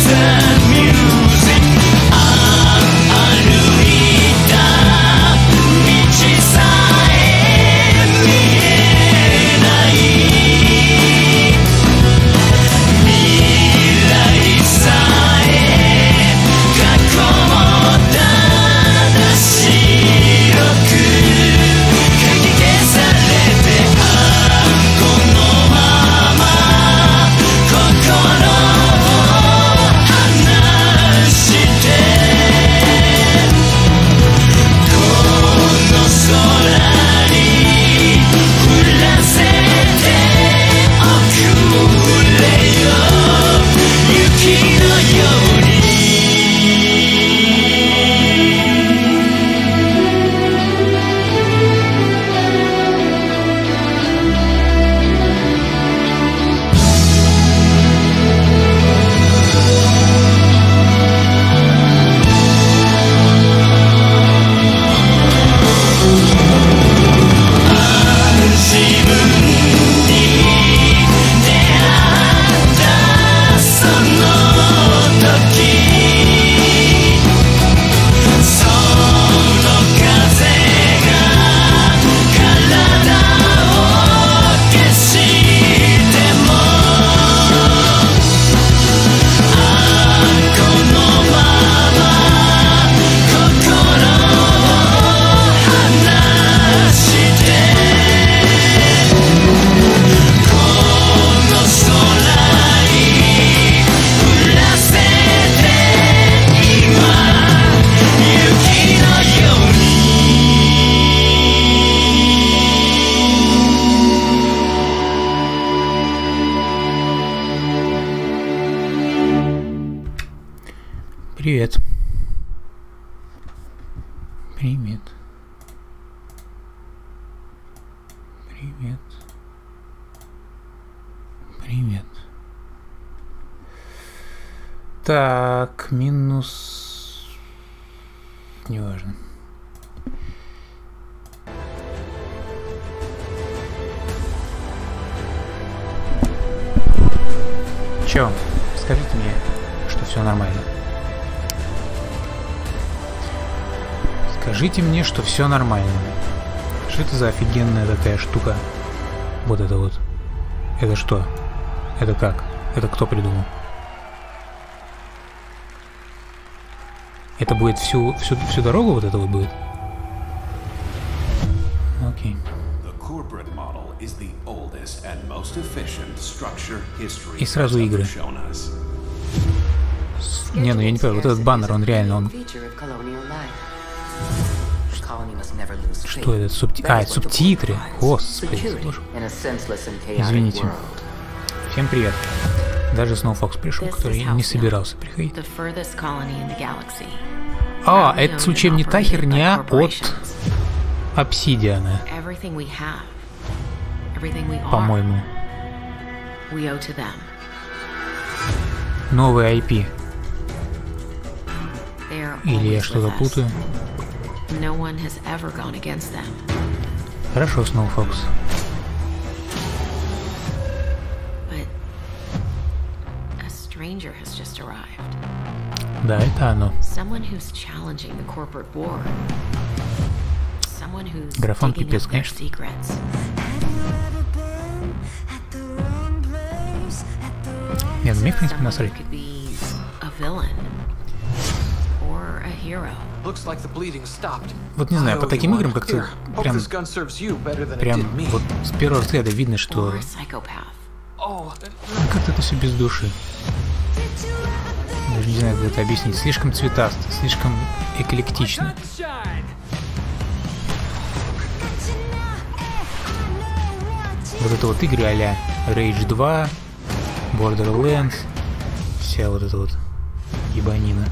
Привет. Привет. Привет. Привет. Так, минус... Неважно. Чё? Скажите мне, что все нормально. Скажите мне, что все нормально. Что это за офигенная такая штука? Вот это вот. Это что? Это как? Это кто придумал? Это будет всю дорогу вот это вот будет? Окей. И сразу игры. Не, ну я не понимаю, вот этот баннер, он реально, он... Что это? А, это субтитры. Господи, боже. Извините. Всем привет. Даже Snow Fox пришел, который не собирался приходить. А, это случаем не та херня от Обсидиана. По-моему. Новый IP. Или я что-то путаю? Хорошо, Snow Fox. Да, это оно. Графон пипец, конечно. Нет, мне в принципе насрать. Вот не знаю, по таким играм как-то прям вот с первого взгляда видно, что как-то это все без души. Даже не знаю, как это объяснить. Слишком цветасто, слишком эклектично. Вот это вот игры а-ля Rage 2, Borderlands, вся вот эта вот ебанина.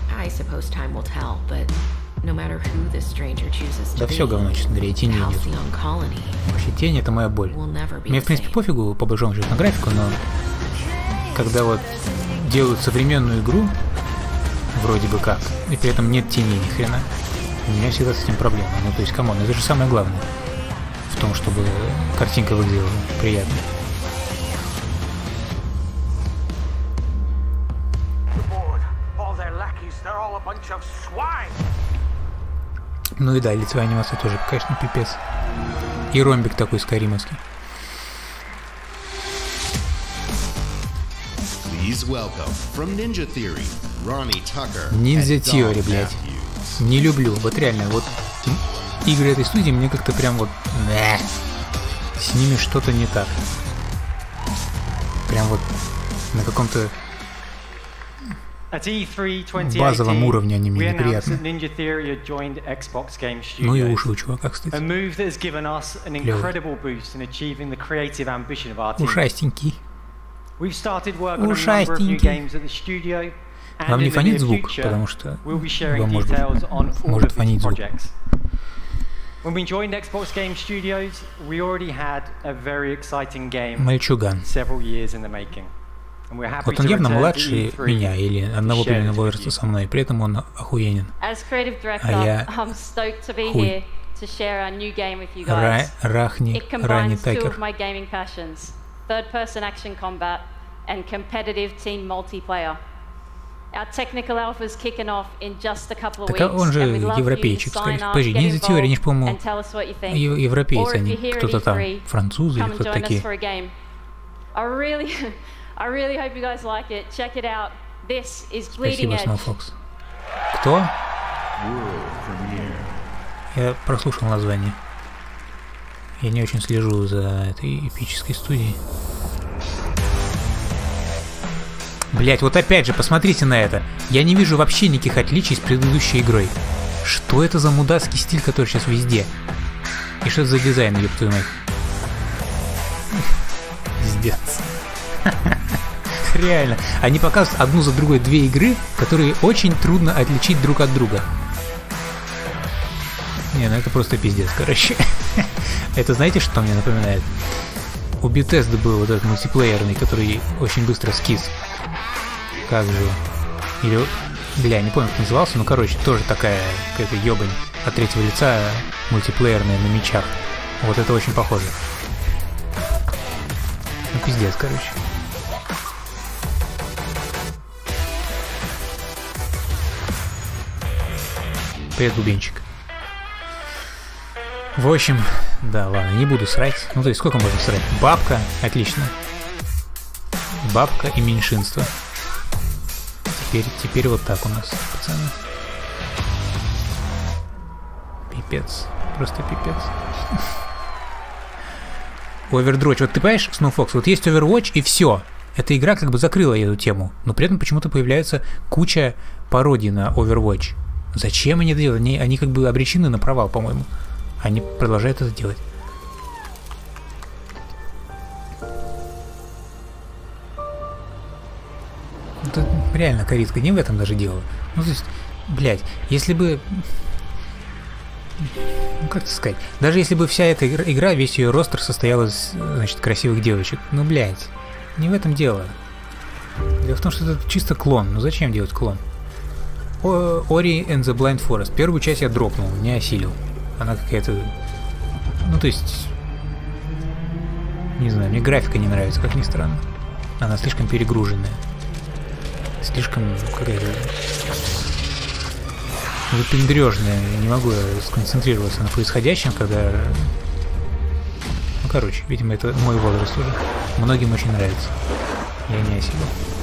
Да все говно, честно говоря, и тени нет. Вообще тень — это моя боль. Мне в принципе пофигу по большому счету на графику, но когда вот делают современную игру, вроде бы как, и при этом нет тени ни хрена, у меня всегда с этим проблема. Ну то есть, камон, это же самое главное в том, чтобы картинка выглядела приятно. Ну и да, лицевая анимация тоже, конечно, пипец. И ромбик такой скайримовский. Ниндзя Theory, блядь. Не люблю. Вот реально, вот игры этой студии мне как-то прям вот... С ними что-то не так. Прям вот на каком-то базовом уровне они мне неприятны. Ну и уши у чувака, кстати. Ушастенький. Ушастенький. Вам не фонит звук, потому что вам может фонить звук. When we joined Xbox Game Studios, we already had a very exciting game Мальчуган. several years in the making. Вот он явно младше меня или одного примерно возраста со мной, при этом он охуенен. А я хуй. Рахни Такер. Third-person action combat and competitive team multiplayer. Our technical alpha is kicking off in just a couple of weeks. Так он же европейчик, скорее. Подожди, Ниндзя Theory, они же, по-моему, европейцы, они кто-то там, французы или кто-то такие. I really hope you guys like it. Check it out. This is Bleeding Edge. Спасибо, Snowfox. Кто? Я прослушал название. Я не очень слежу за этой эпической студией. Блять, вот опять же, посмотрите на это. Я не вижу вообще никаких отличий с предыдущей игрой. Что это за мудацкий стиль, который сейчас везде? И что это за дизайн, ёб твою мать? Пиздец. Реально. Они показывают одну за другой две игры, которые очень трудно отличить друг от друга. Не, ну это просто пиздец, короче. Это знаете, что мне напоминает? У Bethesda был вот этот мультиплеерный, который очень быстро скис. Как же? Или... Бля, не помню, как назывался, но, короче, тоже такая какая-то ёбань от третьего лица мультиплеерная на мечах. Вот это очень похоже. Ну, пиздец, короче. Привет, бубенчик. В общем, да, ладно, не буду срать. Ну, то есть, сколько можно срать? Бабка, отлично. Бабка и меньшинство. Теперь вот так у нас, пацаны. Пипец. Просто пипец. Overwatch. Вот ты понимаешь, Snowfox, вот есть Overwatch и все. Эта игра как бы закрыла эту тему. Но при этом почему-то появляется куча пародий на Overwatch. Зачем они это делают? Они как бы обречены на провал, по-моему. Они продолжают это делать. Это реально корейская не в этом даже дело. Ну, то есть, блядь, если бы... Ну, как это сказать? Даже если бы вся эта игра, весь ее ростер состоял из, значит, красивых девочек. Ну, блядь, не в этом дело. Дело в том, что это чисто клон. Ну, зачем делать клон? Ori and the Blind Forest. Первую часть я дропнул, не осилил. Она какая-то... Ну, то есть... Не знаю, мне графика не нравится, как ни странно. Она слишком перегруженная. Слишком какая-то... выпендрежная. Я не могу сконцентрироваться на происходящем, когда... Ну, короче, видимо, это мой возраст уже. Многим очень нравится. Я не осилил.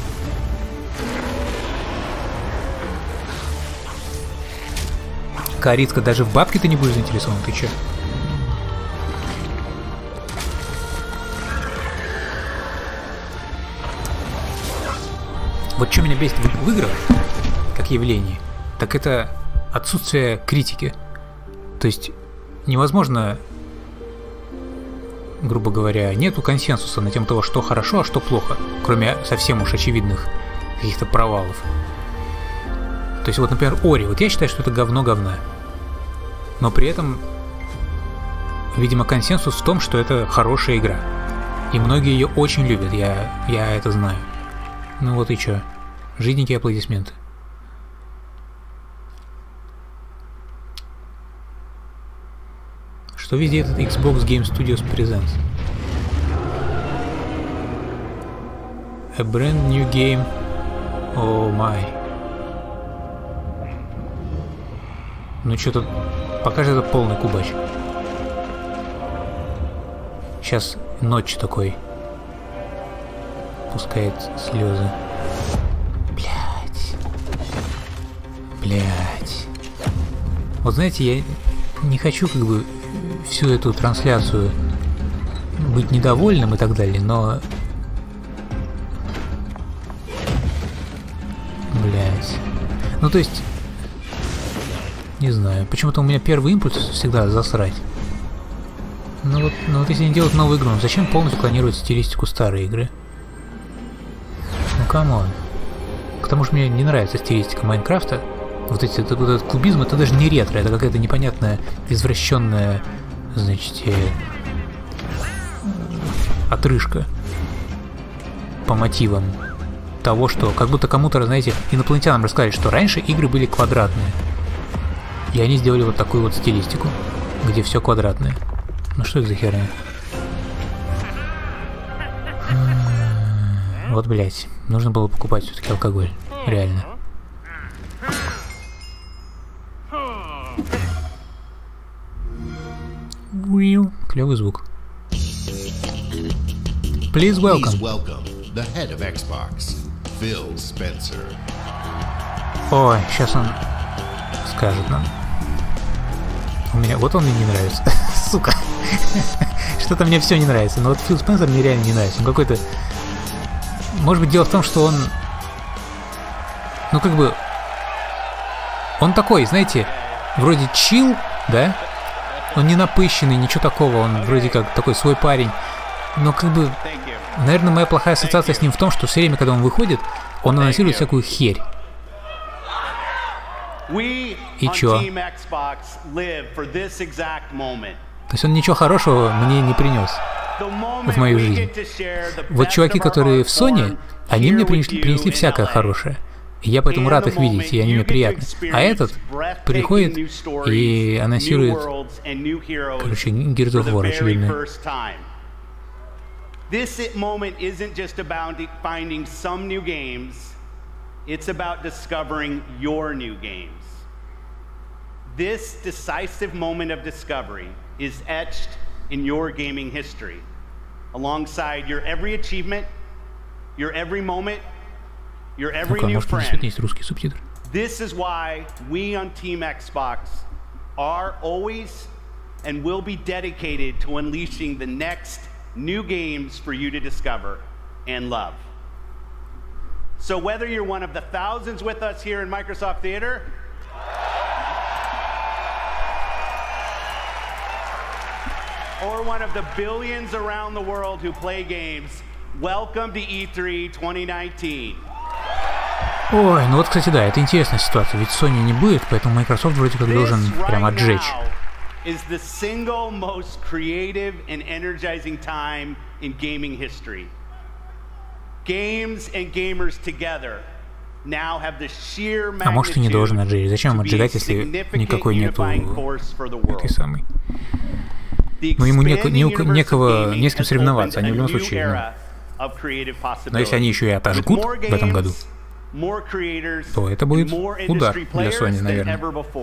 Корицка, даже в бабке ты не будешь заинтересован, ты чё? Вот что меня бесит в играх, как явление, так это отсутствие критики. То есть невозможно, грубо говоря, нету консенсуса на тему того, что хорошо, а что плохо, кроме совсем уж очевидных каких-то провалов. То есть вот, например, Ori, вот я считаю, что это говно. Но при этом, видимо, консенсус в том, что это хорошая игра. И многие ее очень любят, я это знаю. Ну вот и чё. Жиденькие аплодисменты. Что везде этот Xbox Game Studios Presents? A brand new game. Oh my. Ну что-то покажет это полный кубач. Сейчас ночь такой. Пускает слезы. Блять. Вот знаете, я не хочу как бы всю эту трансляцию быть недовольным и так далее, но... Блять. Ну то есть... Не знаю, почему-то у меня первый импульс всегда засрать. Ну вот если они делают новую игру, зачем полностью клонировать стилистику старой игры? Ну камон. К тому же мне не нравится стилистика Майнкрафта. Вот этот кубизм, это даже не ретро, это какая-то непонятная, извращенная, значит, отрыжка по мотивам того, что как будто кому-то, знаете, инопланетянам рассказали, что раньше игры были квадратные. И они сделали вот такую вот стилистику, где все квадратное. Ну что это за херня? Вот, блять, нужно было покупать все-таки алкоголь. Реально. Клевый звук. Please welcome the head of Xbox, Phil Spencer. Ой, сейчас он скажет нам. У меня, вот он мне не нравится. Сука. Что-то мне все не нравится. Но вот Фил Спенсер мне реально не нравится. Он какой-то... Может быть, дело в том, что он... Ну, как бы... Он такой, знаете, вроде чил, да? Он не напыщенный, ничего такого. Он вроде как такой свой парень. Но как бы... Наверное, моя плохая ассоциация с ним в том, что все время, когда он выходит, он анонсирует всякую херь. И чё? То есть он ничего хорошего мне не принес в мою жизнь. Вот чуваки, которые в Sony, они мне принесли всякое хорошее. И я поэтому рад их видеть, и они мне приятны. А этот приходит и анонсирует, короче, Gears of War, очевидно. This moment isn't just about finding some new games, it's about discovering your new games. This decisive moment of discovery is etched in your gaming history, alongside your every achievement, your every moment, your every new friend. This is why we on Team Xbox are always and will be dedicated to unleashing the next new games for you to discover and love. So whether you're one of the thousands with us here in Microsoft Theater, or one of the billions around the world who play games, welcome to E3 2019. Ой, ну вот, кстати, да, это интересная ситуация, ведь Sony не будет, поэтому Microsoft вроде как должен прям отжечь. Is the single most creative and energizing time in gaming history. Games and gamers together now have the sheer magnitude. А может и не должен отжечь. Зачем отжигать, если никакой нету этой самой? Ну ему не с кем соревноваться, они в любом случае. Но если они еще и отожгут в этом году, то это будет удар для Sony, наверное.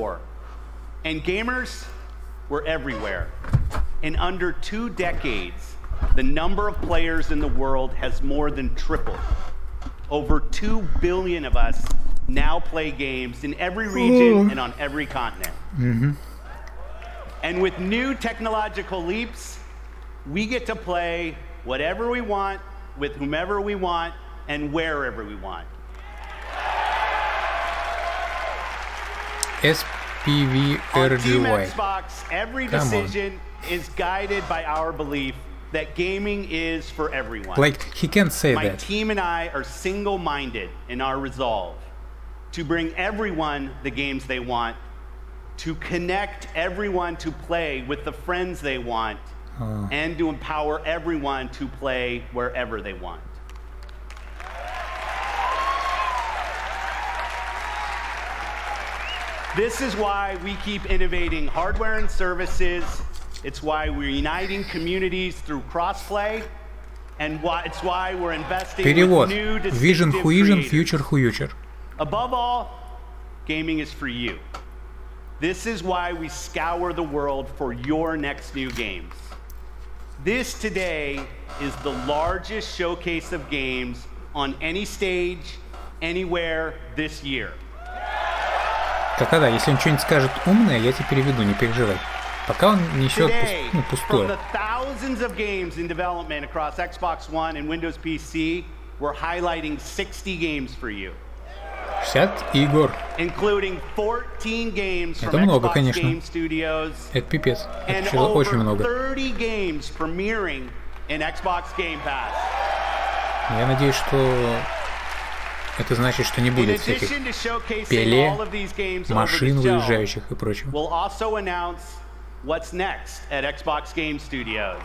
We're everywhere. In under 2 decades, the number of players in the world has more than tripled. Over 2 billion of us now play games in every region and on every continent. And with new technological leaps, we get to play whatever we want, with whomever we want, and wherever we want. On Team Xbox, every decision is guided by our belief that gaming is for everyone. Like, he can't say My that. team and I are single-minded in our resolve to bring everyone the games they want, to connect everyone to play with the friends they want, and to empower everyone to play wherever they want. This is why we keep innovating hardware and services. It's why we're uniting communities through crossplay, and it's why we're investing in new distinctive creators. Future. Above all, gaming is for you. This is why we scour the world for your next new games. This today is the largest showcase of games on any stage, anywhere this year. Да, если он что-нибудь скажет умное, я тебе переведу, не переживай. Пока он несет пустое. From the thousands of games in development across Xbox One and Windows PC, we're highlighting 60 games for you. 60 игр. Including 14 games from Это много, Xbox конечно. Game Studios. Это пипец. And Это очень over много. 30 games premiering in Xbox Game Pass. Я надеюсь, что это значит, что не будет всяких Пеле, машин выезжающих и прочего. We'll also announce what's next at Xbox Game Studios.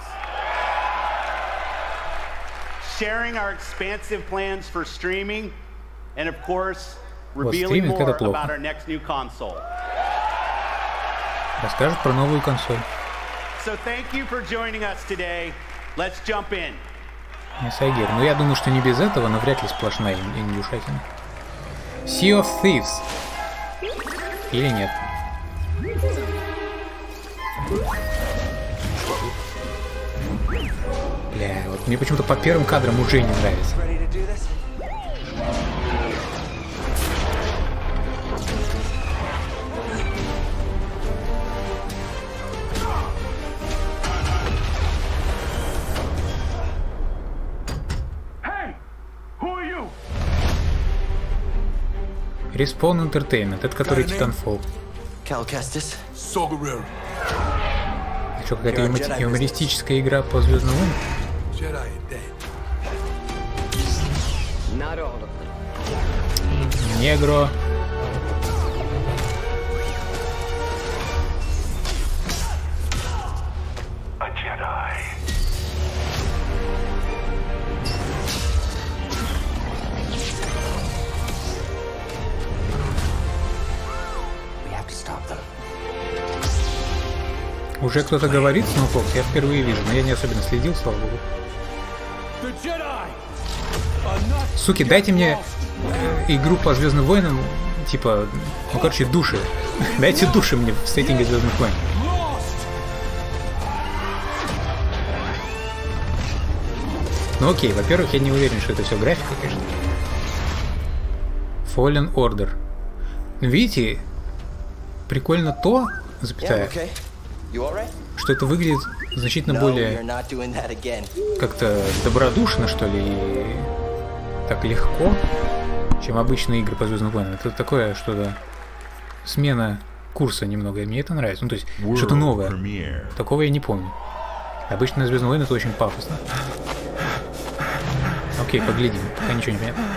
Sharing our expansive plans for streaming and of course revealing more about our next new console. Расскажет про новую консоль. So thank you for joining us today. Let's jump in. Сайгер. Ну я думаю, что не без этого, но вряд ли сплошная индюшатина. Sea of Thieves. Или нет? Бля, вот мне почему-то по первым кадрам уже не нравится. Respawn Entertainment, это который Titanfall. Что, какая-то юмористическая игра по Звездным войнам? Негро. Уже кто-то говорит Snowfox, я впервые вижу, но я не особенно следил, слава богу. Суки, дайте мне игру по Звездным войнам, типа, ну короче, души. Дайте души мне в сеттинге Звездных войн. Ну окей, во-первых, я не уверен, что это все графика, конечно. Fallen Order. Видите, прикольно то, запятая, что это выглядит значительно более как-то добродушно, что ли, и так легко, чем обычные игры по Звездным войнам. Это такое что-то смена курса немного, и мне это нравится. Ну, то есть что-то новое. Такого я не помню. Обычно на Звездные войны это очень пафосно. Окей, поглядим, пока ничего не понятно.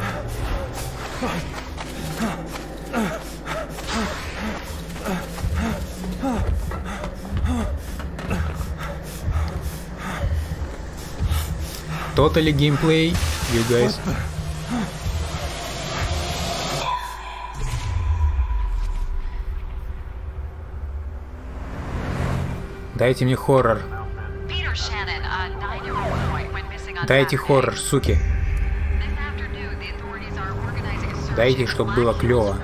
Totally gameplay, you guys. Дайте мне хоррор. Дайте хоррор, суки. Дайте, чтобы было клево.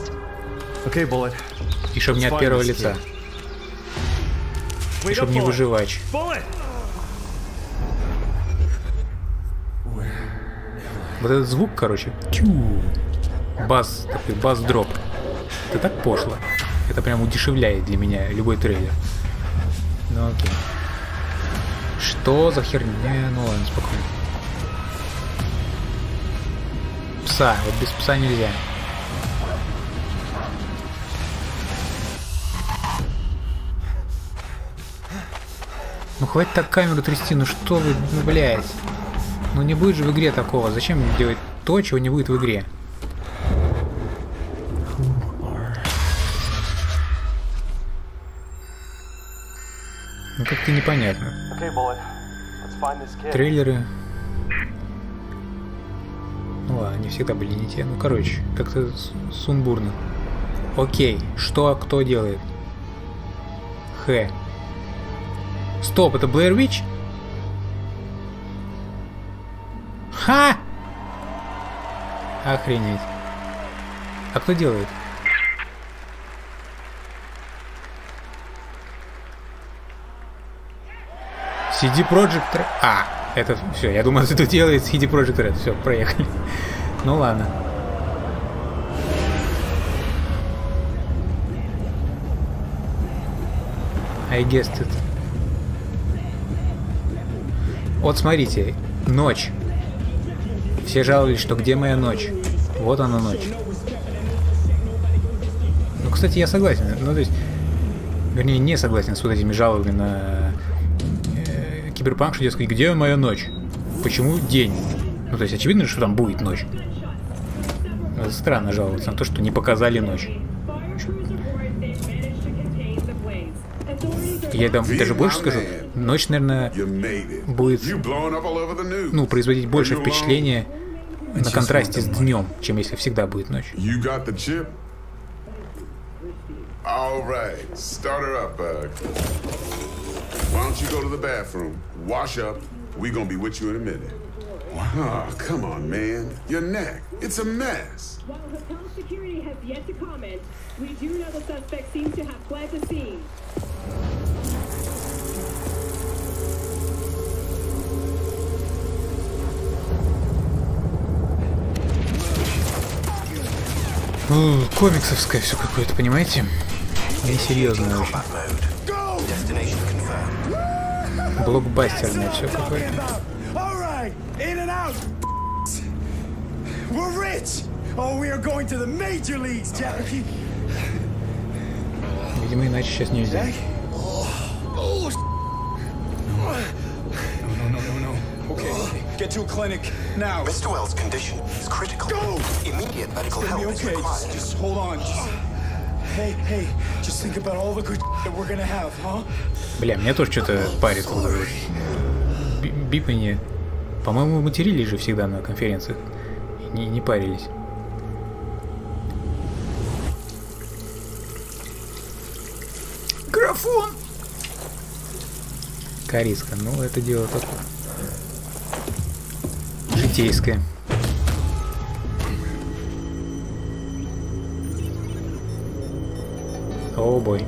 И чтобы не от первого лица. И чтобы не выживач. Вот этот звук, короче, бас, такой бас-дроп. Это так пошло. Это прям удешевляет для меня любой трейлер. Ну окей. Что за херня? Ну ладно, спокойно. Пса. Вот без пса нельзя. Ну хватит так камеру трясти, ну что вы, ну блядь. Ну не будет же в игре такого. Зачем мне делать то, чего не будет в игре? Ну как-то непонятно. Трейлеры. Ну ладно, не всегда были не те. Ну короче, как-то сумбурно. Окей, что кто делает? Х. Стоп, это Blair Witch? Ха! Охренеть. А кто делает? CD Projekt Red. А, это все, я думал, это делает CD Projekt Red. Все, проехали. Ну ладно. I guessed it. Вот смотрите, ночь. Все жаловались, что где моя ночь? Вот она ночь. Ну, кстати, я согласен. Ну, то есть, вернее, не согласен с вот этими жалобами на Киберпанк, что, дескать, где моя ночь? Почему день? Ну, то есть, очевидно, что там будет ночь. Это странно жаловаться на то, что не показали ночь. Я там даже больше скажу, ночь, наверное, будет, ну, производить больше впечатления на контрасте с днем, чем если всегда будет ночь. All right, start her up, bud. Why don't you go to the bathroom, wash up, we're gonna be with you in a minute. Oh, come on, man. Your neck, it's a mess. While hotel security has yet to comment, we do know the suspect seems to have fled the scene. Комиксовское все какое-то, понимаете? Несерьезное очень. Блокбастерное все какое-то. Видимо, иначе сейчас нельзя. Get to a clinic now. Mr. Wells' condition is critical. Go! Immediate medical help is required. Just hold on. Hey, just think about all the good that we're gonna have, huh? Бля, меня тоже что-то парит. Бипани. По-моему, матерились же всегда на конференциях. Не парились. Графон! Кориска, ну это дело такое. Житейское. О, бой.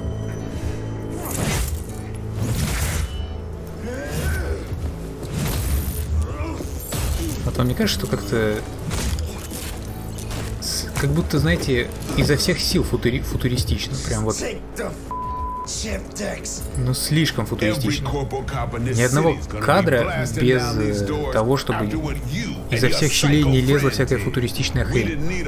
Вот вам не кажется, что как-то... Как будто, знаете, изо всех сил футуристично. Прям вот... Ну, слишком футуристично. Ни одного кадра без того, чтобы изо всех щелей не лезла всякая футуристичная хрень.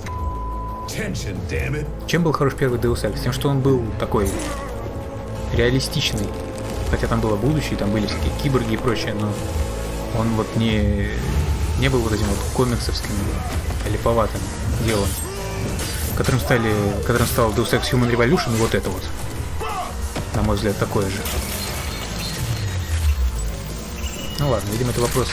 Чем был хорош первый Deus Ex? Тем, что он был такой реалистичный. Хотя там было будущее, там были всякие киборги и прочее, но он вот не был вот этим вот комиксовским, липоватым делом, которым стал Deus Ex Human Revolution, и вот это вот. На мой взгляд, такое же. Ну ладно, видимо, это вопрос...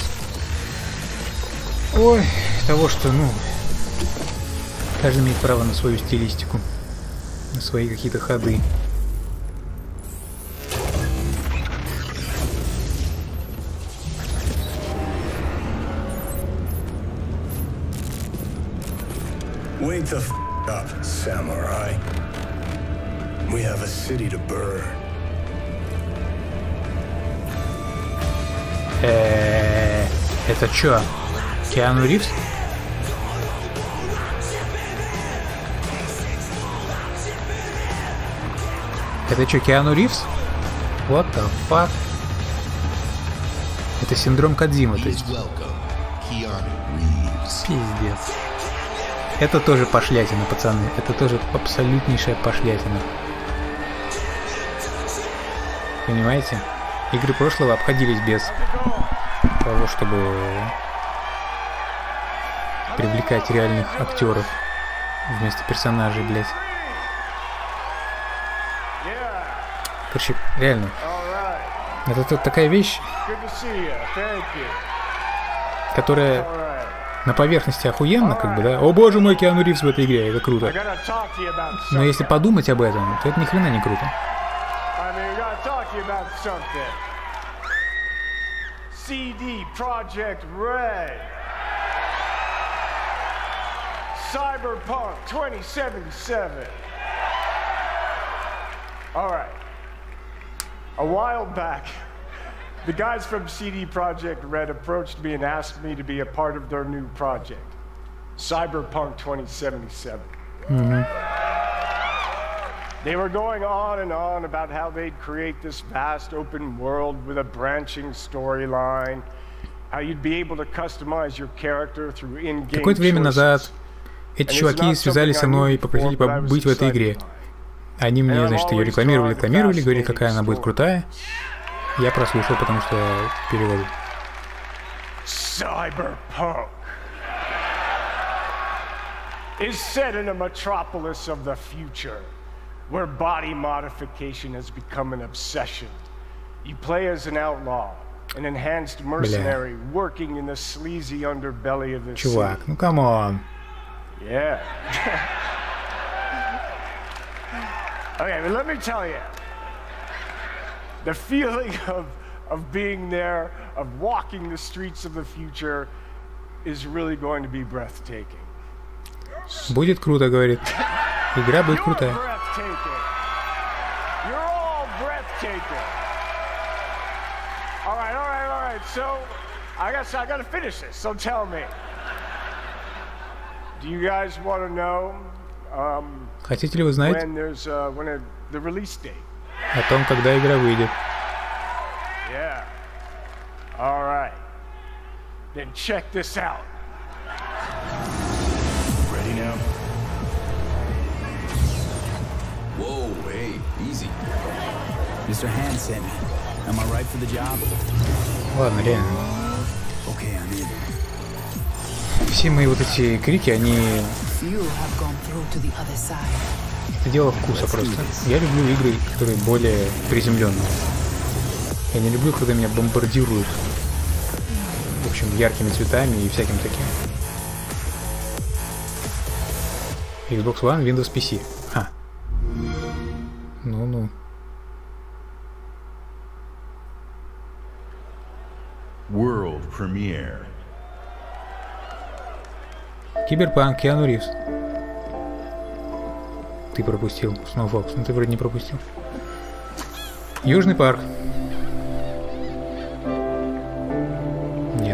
Ой, того, что, ну... Каждый имеет право на свою стилистику. На свои какие-то ходы. Wake the f up, samurai. We have a city to burn. Это чё? Киану Ривз? Это чё, Киану Ривз? What the fuck? Это синдром Кодзимы, то есть. Пиздец. Это тоже пошлятина, пацаны. Это тоже абсолютнейшая пошлятина. Понимаете? Игры прошлого обходились без того, чтобы привлекать реальных актеров вместо персонажей, блять. Короче, реально. Это такая вещь, которая на поверхности охуенно, как бы, да? О боже мой, Киану Ривз в этой игре, это круто. Но если подумать об этом, то это ни хрена не круто. CD Projekt Red. Cyberpunk 2077. All right. A while back, The guys from CD Projekt Red approached me and asked me to be a part of their new project, Cyberpunk 2077. They were going on and on about how they'd create this vast open world with a branching storyline, how you'd be able to customize your character through in-game Какое-то время назад эти чуваки связались со мной и попросили побыть в этой игре. Они мне, значит, ее рекламировали, говорили, какая она будет крутая. Я прослушал, потому что перевожу. Cyberpunk is set in a metropolis of the future, where body modification has become an obsession. You play as an outlaw, an enhanced mercenary working in the sleazy underbelly of the city. Чувак, ну камон. Yeah. Okay, but let me tell you, the feeling of being there, of walking the streets of the future, is really going to be breathtaking. Будет круто, говорит. Игра будет крутая. You're all breathtaking. All right. So, I guess I gotta finish this. So tell me, do you guys want to know? Хотите ли вы знать when the release date? О том, когда игра выйдет? Yeah. All right. Then check this out. Ready now? Whoa, hey, easy. Mr. Hand sent me. Am I right for the job? Ладно, реально. Okay, I'm in. Все мои вот эти крики, они... Это дело вкуса просто. Я люблю игры, которые более приземленные. Я не люблю, когда меня бомбардируют, в общем, яркими цветами и всяким таким. Xbox One, Windows PC. Ну-ну. World premiere. Киберпанк, Киану Ривз. Ты пропустил. Snow Fox, но ты вроде не пропустил. Южный парк. Нет.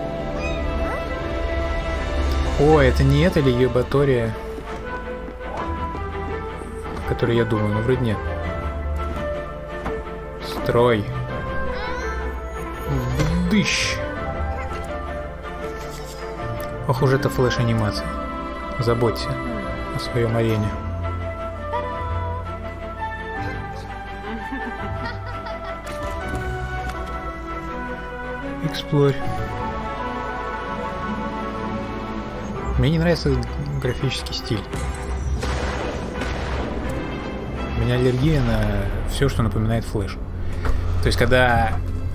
О, это не это ли ебатория, о которой я думаю, но вроде нет. Строй. Дыщ. Похоже, это флеш-анимация. Заботься о своем арене. Эксплорь. Мне не нравится графический стиль. У меня аллергия на все, что напоминает флеш. То есть, когда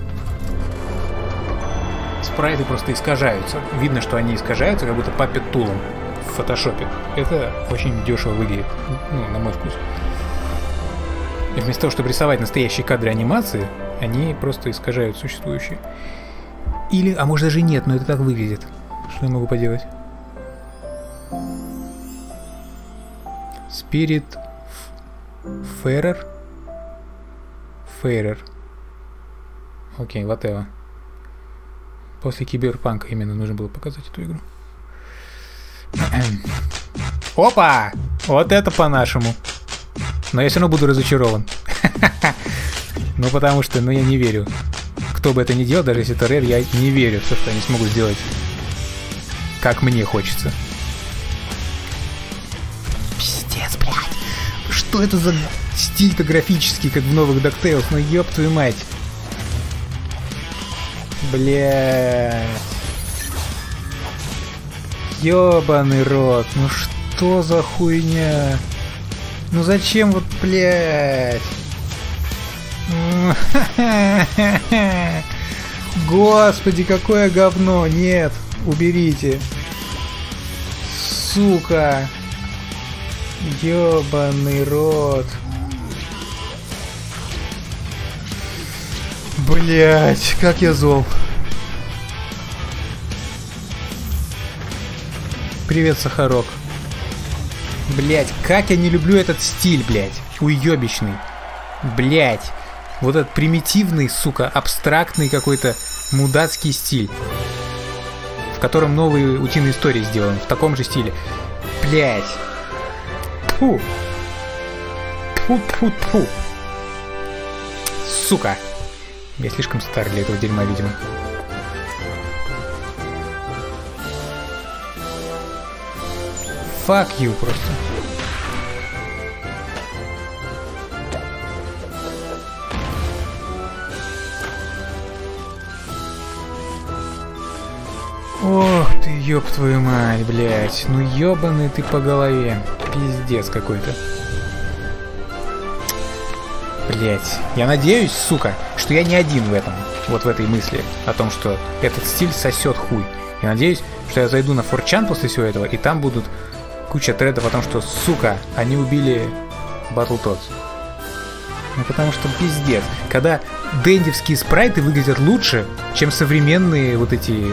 спрайты просто искажаются. Видно, что они искажаются, как будто папет тулом в фотошопе. Это очень дешево выглядит, ну, на мой вкус. И вместо того, чтобы рисовать настоящие кадры анимации, они просто искажают существующие. Или, а может даже нет, но это так выглядит. Что я могу поделать? Spirit Fairer. Окей, whatever. После Киберпанка именно нужно было показать эту игру. Опа! Вот это по-нашему. Но я все равно буду разочарован. Ну, потому что, я не верю. Кто бы это ни делал, даже если это Rare, я не верю в то, что они смогут сделать, как мне хочется. Пиздец, блядь. Что это за стиль-то графический, как в новых DuckTales? Ну, ёб твою мать. Блядь. Ёбаный рот. Ну что за хуйня? Ну зачем вот, блядь? Господи, какое говно. Нет, уберите. Сука. Ёбаный рот. Блять, как я зол. Привет, Сахарок. Блять, как я не люблю этот стиль, блять. Уёбищный. Блять. Вот этот примитивный, сука, абстрактный какой-то мудацкий стиль, в котором новые утиные истории сделаны, в таком же стиле. Блять. Фу. Фу. Сука. Я слишком стар для этого дерьма, видимо. Fuck you просто. Ох ты, ёб твою мать, блядь. Ну ёбаный ты по голове. Пиздец какой-то. Блядь. Я надеюсь, сука, что я не один в этом. Вот в этой мысли. О том, что этот стиль сосет хуй. Я надеюсь, что я зайду на 4chan после всего этого, и там будут куча тредов о том, что, сука, они убили Battletoads. Ну потому что пиздец. Когда дендевские спрайты выглядят лучше, чем современные вот эти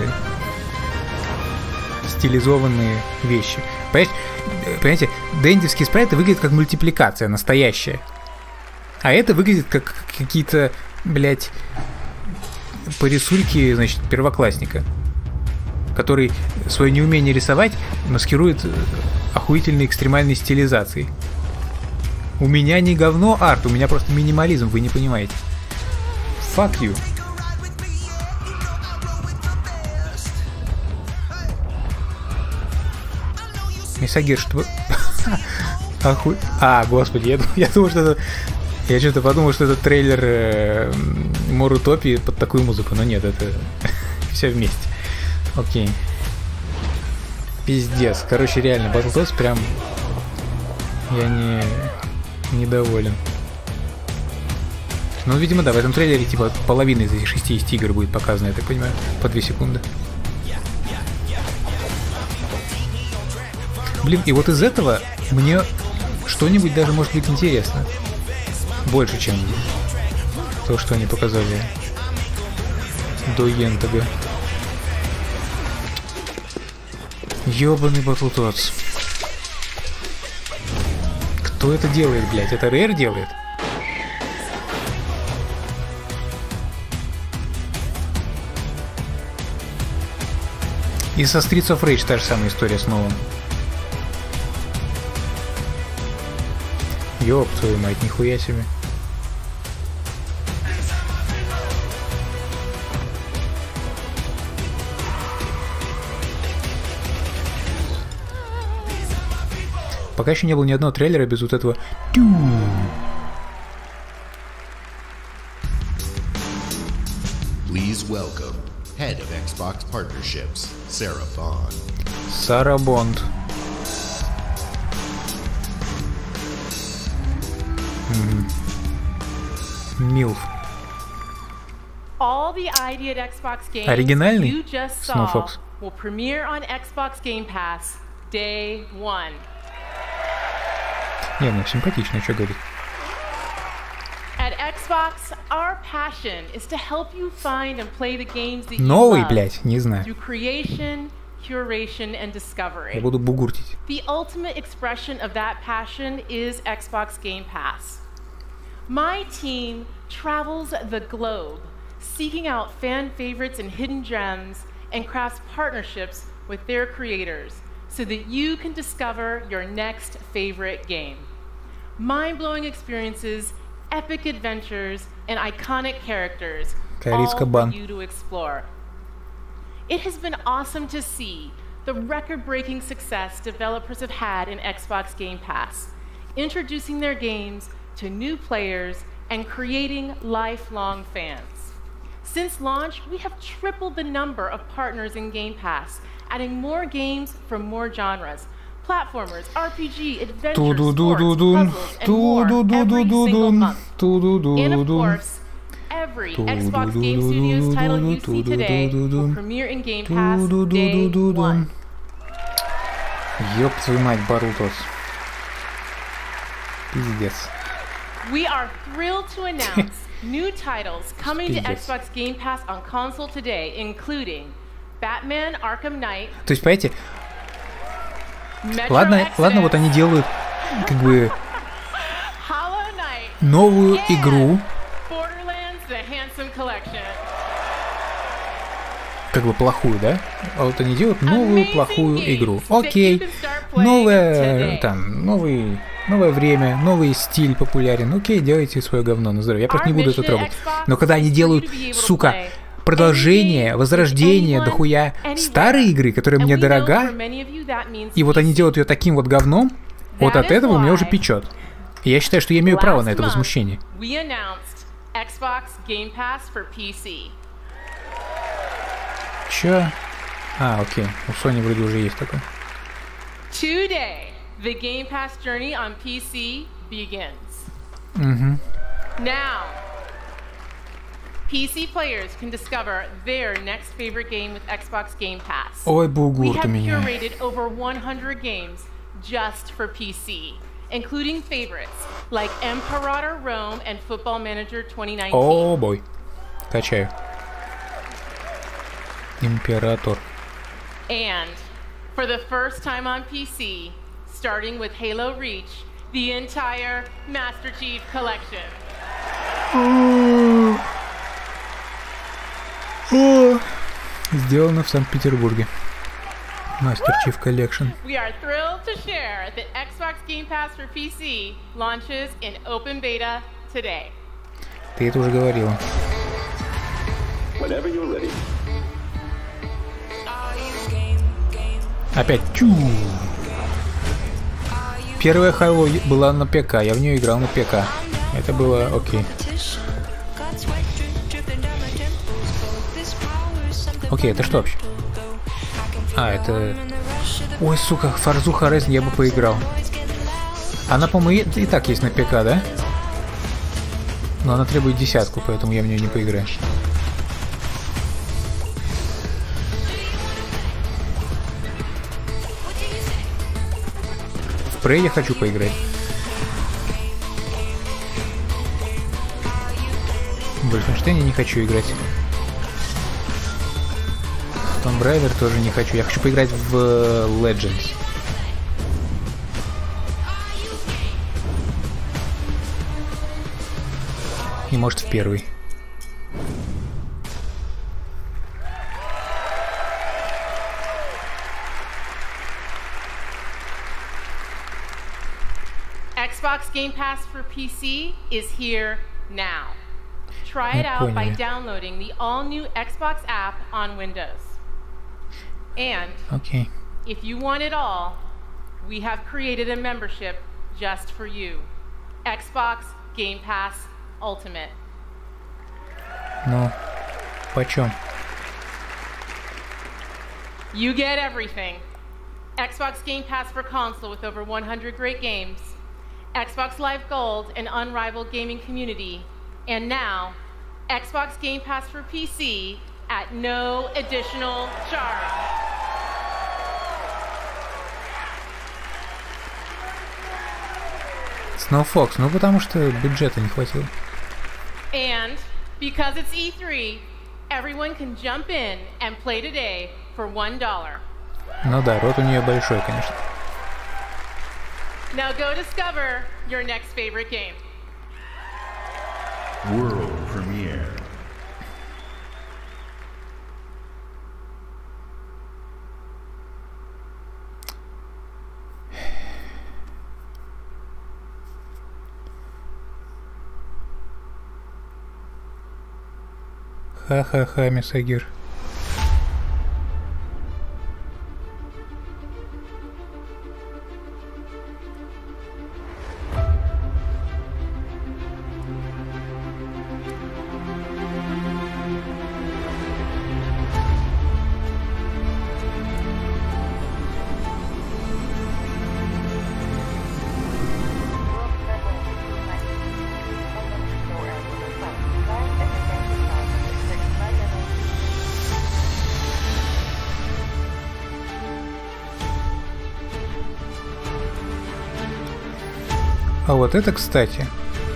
стилизованные вещи. Понимаете, дендевские спрайты выглядят как мультипликация настоящая. А это выглядит как какие-то, блядь, порисульки, значит, первоклассника, который свое неумение рисовать маскирует охуительной экстремальной стилизацией. У меня не говно арт, у меня просто минимализм, вы не понимаете. Fuck you. Мисагир, что... господи, я думал, что это... Я что-то подумал, что это трейлер More Utopia под такую музыку, но нет, это все вместе. Окей. Пиздец. Короче, реально, Battletoads прям... Я недоволен. Ну, видимо, да, в этом трейлере типа половина из этих 60 игр будет показана, я так понимаю, по 2 секунды. Блин, и вот из этого мне что-нибудь даже может быть интересно. Больше, чем то, что они показали до Ентога. Ёбаный Battletoads. Кто это делает, блядь? Это Rare делает? И со Streets of Rage та же самая история с новым. Ёб твою мать, нихуя себе. Пока еще не было ни одного трейлера без вот этого. Please welcome Head of Xbox Partnerships, Sarah Bond. Сара Бонд. Милф. All the ID at Xbox games оригинальный you just saw will premiere on Xbox Game Pass day 1. Не, ну симпатично, что говорит. At Xbox, our passion is to help you find and play the games that you Новый, love блядь, не знаю. through creation, curation, and discovery. Я буду бугуртить. The ultimate expression of that passion is Xbox Game Pass. My team travels the globe, seeking out fan favorites and hidden gems, and crafts partnerships with their creators so that you can discover your next favorite game. Mind-blowing experiences, epic adventures, and iconic characters, all for you to explore. It has been awesome to see the record-breaking success developers have had in Xbox Game Pass, introducing their games to new players and creating lifelong fans. Since launch, we have tripled the number of partners in Game Pass, adding more games from more genres. Platformers, RPG, adventures, sports, puzzles, and more every single month. And of course, every Xbox Game Studios title you see today will premiere in Game Pass day 1. Ёб твою мать, Battletoads. Пиздец. We are thrilled to announce new titles coming to Xbox Game Pass on console today, including Batman Arkham Knight. То есть, понимаете, ладно, вот они делают как бы новую игру the Handsome Collection. Как бы плохую, да? А вот они делают новую плохую игру. Окей. Новое, там, новое время, новый стиль популярен. Окей, делайте свое говно на здоровье. Я просто не буду это трогать. Но когда они делают, сука, продолжение, возрождение, дохуя старой игры, которая мне дорога, и вот они делают ее таким вот говном, вот от этого меня уже печет. И я считаю, что я имею право на это возмущение. Чё? А, окей. У Sony вроде уже есть такой. Today, the Game Pass journey on PC begins. Now, PC players can discover their next favorite game with Xbox Game Pass. Ой, бугур ты меня. We have curated over 100 games just for PC, including favorites like Imperator Rome and Football Manager 2019. О, бой. Качаю. Император. And for the first time on PC, starting with Halo Reach, the entire Master Chief Collection. Сделано в Санкт-Петербурге. Master Chief Collection. We are thrilled to share that Xbox Game Pass for PC launches in open beta today. Ты это уже говорила. Whenever you're ready. Опять чу. Первая Halo была на ПК, я в нее играл на ПК. Это было окей. Окей, это что вообще? А, это... Ой, сука, Forza Horizon я бы поиграл. Она, по-моему, и так есть на ПК, да? Но она требует 10, поэтому я в нее не поиграю. В Prey я хочу поиграть. В Wolfenstein я не хочу играть. В Tomb Raider тоже не хочу. Я хочу поиграть в Legends. И может в первый. Xbox Game Pass for PC is here now. Try it out by downloading the all-new Xbox app on Windows. And if you want it all, we have created a membership just for you. Xbox Game Pass Ultimate. Ну, почем? You get everything. Xbox Game Pass for console with over 100 great games. Xbox Live Gold, an unrivaled gaming community. And now, Xbox Game Pass for PC at no additional charge. Snow Fox, ну потому что бюджета не хватило. And because it's E3, everyone can jump in and play today for $1. Ну да, рот у нее большой, конечно. Now go discover your next favorite game. World premiere. Ха-ха-ха, Месагир. А вот это, кстати,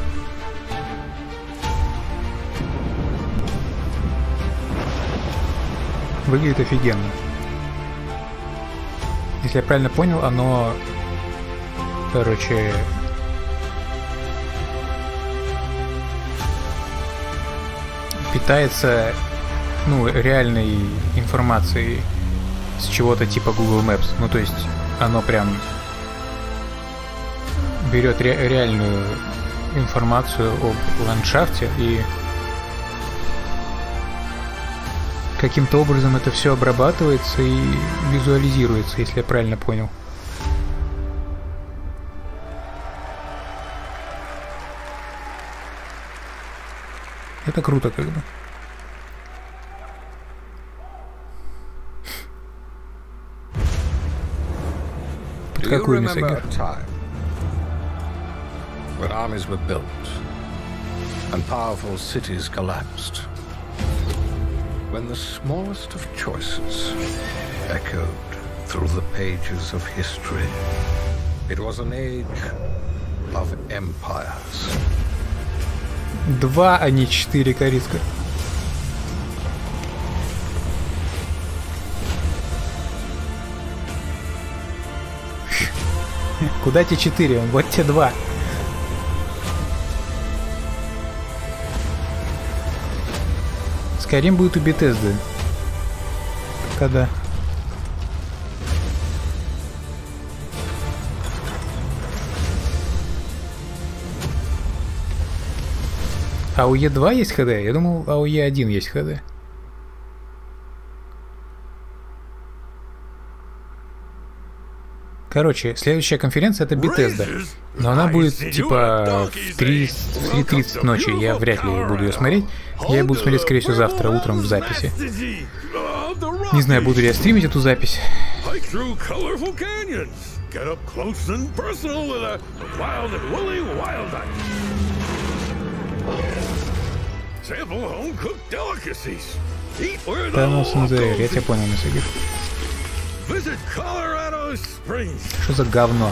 выглядит офигенно. Если я правильно понял, оно, короче, питается, ну, реальной информацией с чего-то типа Google Maps. Ну, то есть оно прям берет реальную информацию об ландшафте и каким-то образом это все обрабатывается и визуализируется, если я правильно понял. Это круто, как бы. Под какую мисогер? When armies were built and powerful cities collapsed, when the smallest of choices echoed through the pages of history. It was an age of empires. 2, а не 4, Кориска. Куда те 4? Вот те 2. Skyrim будет у Bethesda. Когда? А у Е2 есть ХД? Я думал, а у Е1 есть ХД. Короче, следующая конференция это Bethesda. Но она будет типа в 3:30 ночи. Я вряд ли буду ее смотреть. Я буду смотреть, скорее всего, завтра утром в записи. Не знаю, буду ли я стримить эту запись. Да, ну, Сензеир, я тебя понял, Мисаги. Что за говно?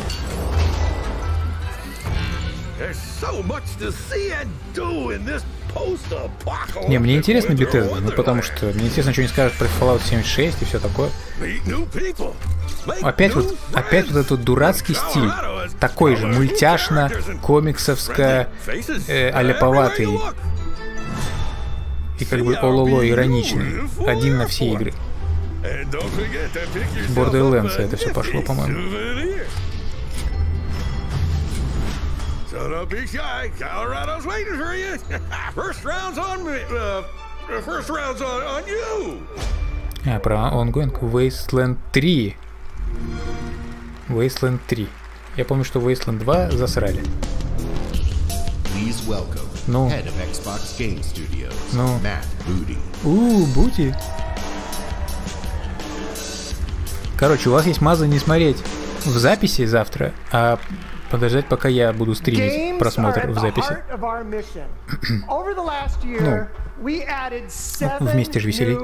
Не, мне интересно Bethesda, ну потому что мне интересно, что они скажут про Fallout 76 и все такое. Опять вот этот дурацкий стиль. Такой же, мультяшно, комиксовско, аляповатый. И как бы ололо ироничный. Один на все игры. Borderlands это все пошло, по-моему. А, про ongoing Wasteland 3. Wasteland 3. Я помню, что Wasteland 2 засрали. Ну. Ну. Бути. Короче, у вас есть маза не смотреть в записи завтра, а подождать, пока я буду стримить просмотр в записи. Ну, вместе же веселей.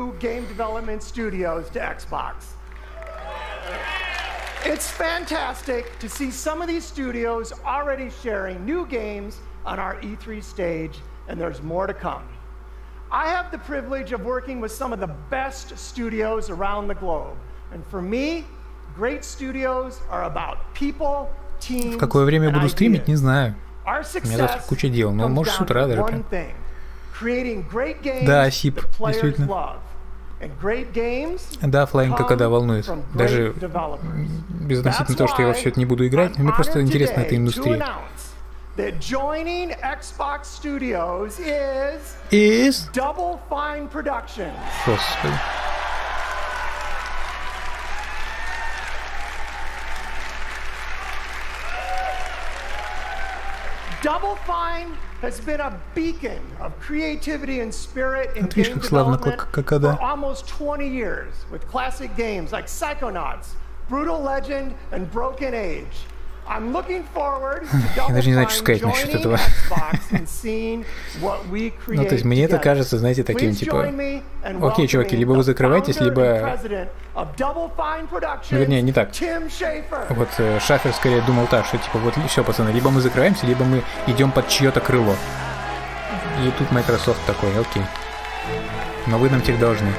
It's fantastic to see some of these studios already sharing new games on our E3 stage, and there's more to come. I have the privilege of working with some of the best studios around the globe. And for me, great studios are about people, teams, в какое время я буду and стримить, не знаю. Our У меня завтра куча дел, но может с утра даже прям. Creating great games Да, Сип, that players действительно. love. And great games Да, Флайнка когда волнует. from great Даже developers. безотносительно того, что я во все это не буду играть, мне просто интересна эта индустрия. That joining Xbox Studios is Double Fine Productions. Господи. Double Fine has been a beacon of creativity and spirit in Видишь, game как славно, development for almost 20 years with classic games like Psychonauts, Brutal Legend, and Broken Age. I'm looking forward to Double Fine joining Xbox and seeing what we create. Ну, то есть мне это кажется, знаете, таким типа, окей, чуваки, либо вы закрываетесь, либо... Вернее, не так. Вот Шафер скорее думал так, что типа, вот все, пацаны, либо мы закрываемся, либо мы идем под чье-то крыло. И тут Microsoft такой, окей. Но вы нам тех должны.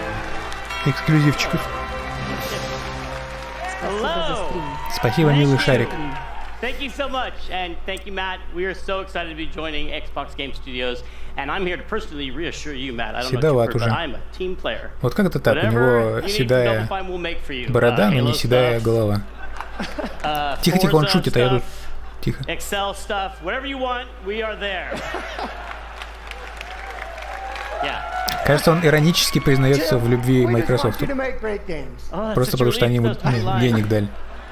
Эксклюзивчиков. Спасибо, милый шарик. Thank you so much, and thank you, Matt. We are so excited to be joining Xbox Game Studios, and I'm here to personally reassure you, Matt. I don't know what you've heard, but I'm a team player. Вот как это так? У него седая борода, но не седая голова. Тихо-тихо, он шутит, а я тут... Тихо. Excel stuff, whatever you want, we are there. Кажется, он иронически признается в любви Microsoft. Просто потому, что они ему денег дали.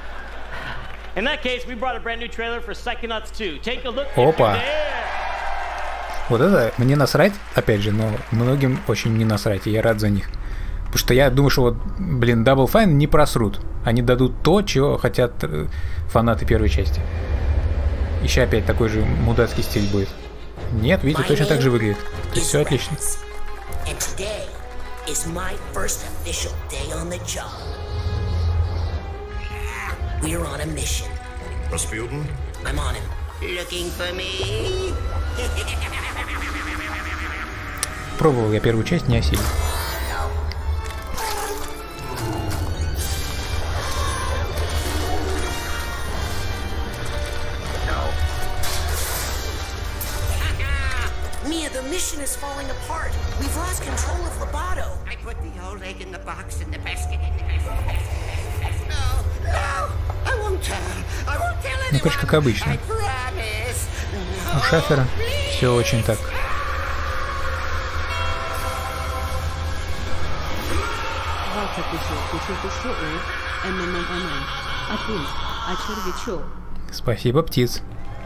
Опа. Вот это мне насрать, опять же, но многим очень не насрать, и я рад за них. Потому что я думаю, что вот, блин, Double Fine не просрут. Они дадут то, чего хотят фанаты первой части. Еще опять такой же мудацкий стиль будет. Нет, видите, точно так же выглядит. То есть все отлично. We're on a mission. Rasputin? I'm on him. Looking for me? Пробовал я первую часть, не осилил. Mia, the mission is falling apart. We've lost control of Lobato. I put the old egg in the box in the basket. Ну, короче, как обычно. У Шафера все очень так. Спасибо, птиц.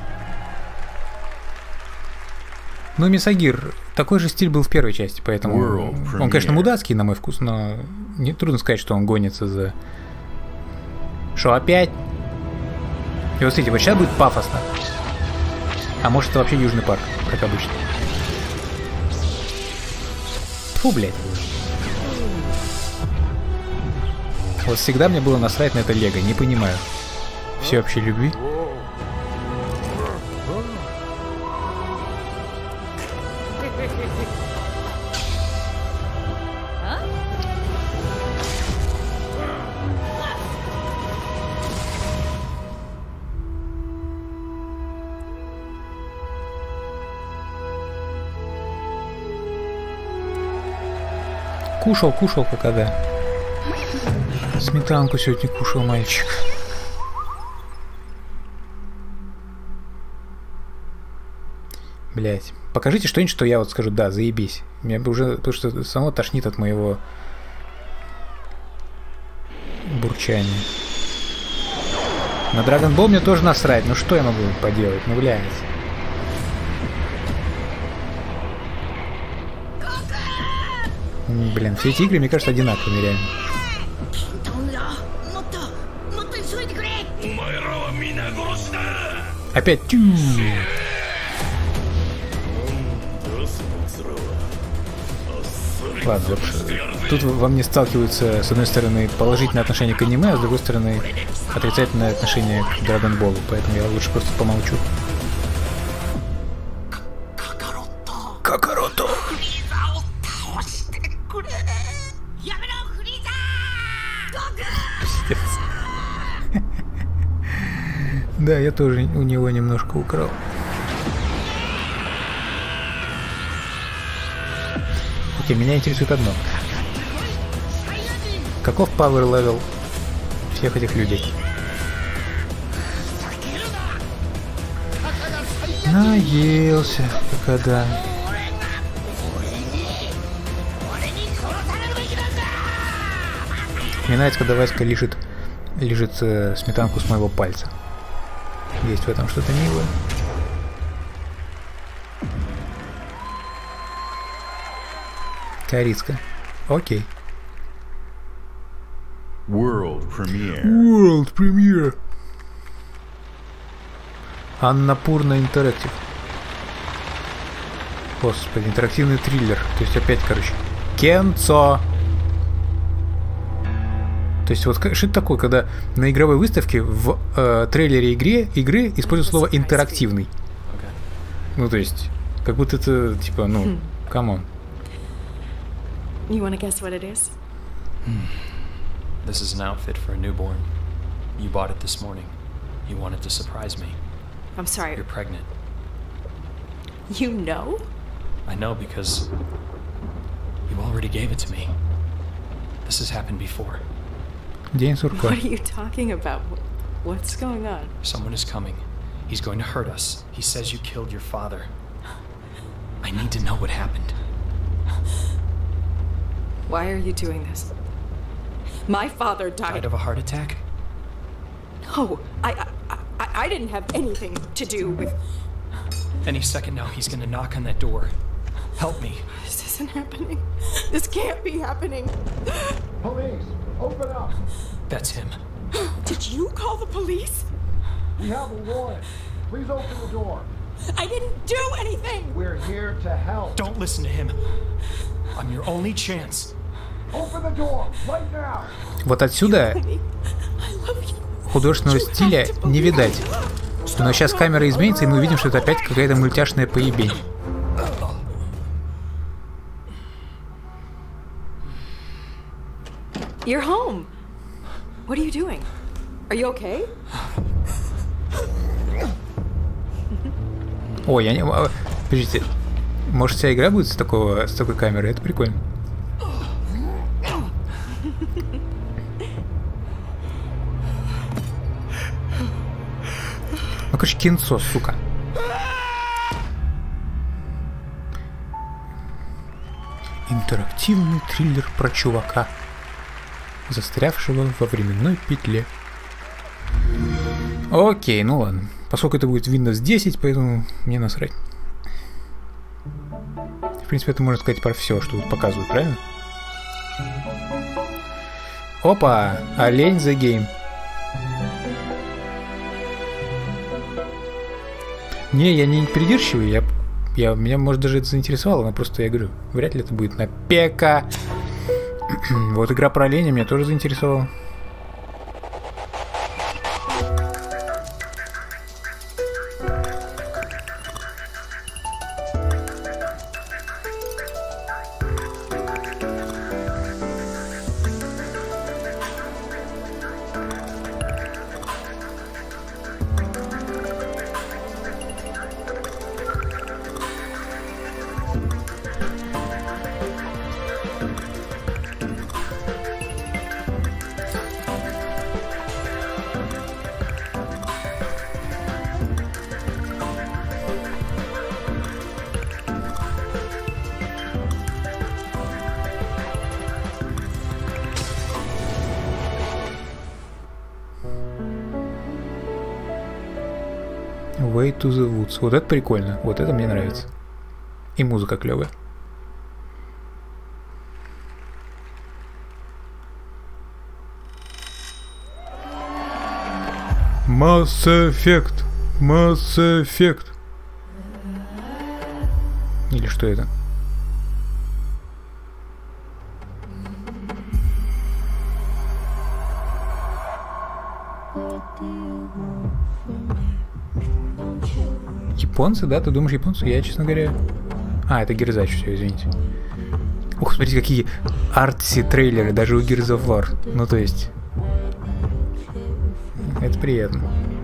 Ну, Metal такой же стиль был в первой части, поэтому он, конечно, мудацкий, на мой вкус, но не трудно сказать, что он гонится за... Что, опять? И вот смотрите, вот сейчас будет пафосно. А может, это вообще Южный парк, как обычно. Фу, блядь. Вот всегда мне было насрать на это Лего, не понимаю. Всеобщей любви. Кушал, когда. Сметанку сегодня кушал мальчик. Блять. Покажите что-нибудь, что я вот скажу, да, заебись. Меня уже, потому что само тошнит от моего бурчания. На Dragon Ball мне тоже насрать. Ну что я могу поделать? Ну, блядь. Блин, все эти игры, мне кажется, одинаковыми реально. Опять тю. Ладно, тут во мне сталкиваются, с одной стороны, положительное отношение к аниме, а с другой стороны, отрицательное отношение к Dragon Ball, поэтому я лучше просто помолчу. Какарото! Да, я тоже у него немножко украл. Окей, меня интересует одно. Каков power level всех этих людей? Наелся, когда. Мне нравится, когда Васька лижет сметанку с моего пальца. Есть в этом что-то милое. Корицка. Окей. World Premiere. World Premiere. Аннапурна Интерактив. Господи, интерактивный триллер. То есть опять, короче. Кенцо. То есть вот что это такое, когда на игровой выставке в трейлере игры используют слово интерактивный. Ну то есть, как будто это типа, ну, камон. You want to guess what it is? This is an outfit for a newborn. You bought it this morning. You wanted to surprise me. I'm sorry. You're pregnant. You know? I know because you already gave it to me. This has happened before. What are you talking about? What's going on? Someone is coming. He's going to hurt us. He says you killed your father. I need to know what happened. Why are you doing this? My father died. Died of a heart attack? No, I didn't have anything to do with... Any second now, he's gonna knock on that door. Help me. This isn't happening. This can't be happening. Police, open up. That's him. Did you call the police? We have a warrant. Please open the door. I didn't do anything. We're here to help. Don't listen to him. I'm your only chance. Open the door right now. Вот отсюда художественного стиля не видать. Но сейчас камера изменится, и мы увидим, что это опять какая-то мультяшная поебень. You're home. What are you doing? Are you okay? Ой, я не... Подождите. Может, вся игра будет с такой камерой? Это прикольно. Ну, короче, кинцо, сука. Интерактивный триллер про чувака, застрявшего во временной петле. Окей, ну ладно. Поскольку это будет Windows 10, поэтому мне насрать. В принципе, это можно сказать про все, что тут показывают, правильно? Опа! Олень the game. Не, я не придирчивый, меня, может, даже это заинтересовало, но просто я говорю, вряд ли это будет на ПК. Вот игра про оленя меня тоже заинтересовала. Way to the Woods. Вот это прикольно. Вот это мне нравится. И музыка клевая. Mass Effect. Mass Effect. Или что это? Японцы, да? Ты думаешь японцы? Я, честно говоря... А, это Gears, все, извините. Ух, смотрите, какие артси трейлеры, даже у Gears of War. Ну, то есть... Это приятно.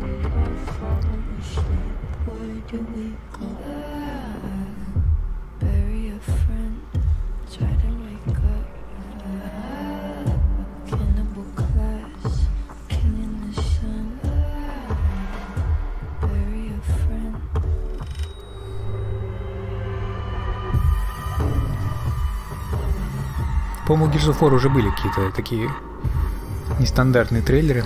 По-моему, у Gears of War уже были какие-то такие нестандартные трейлеры.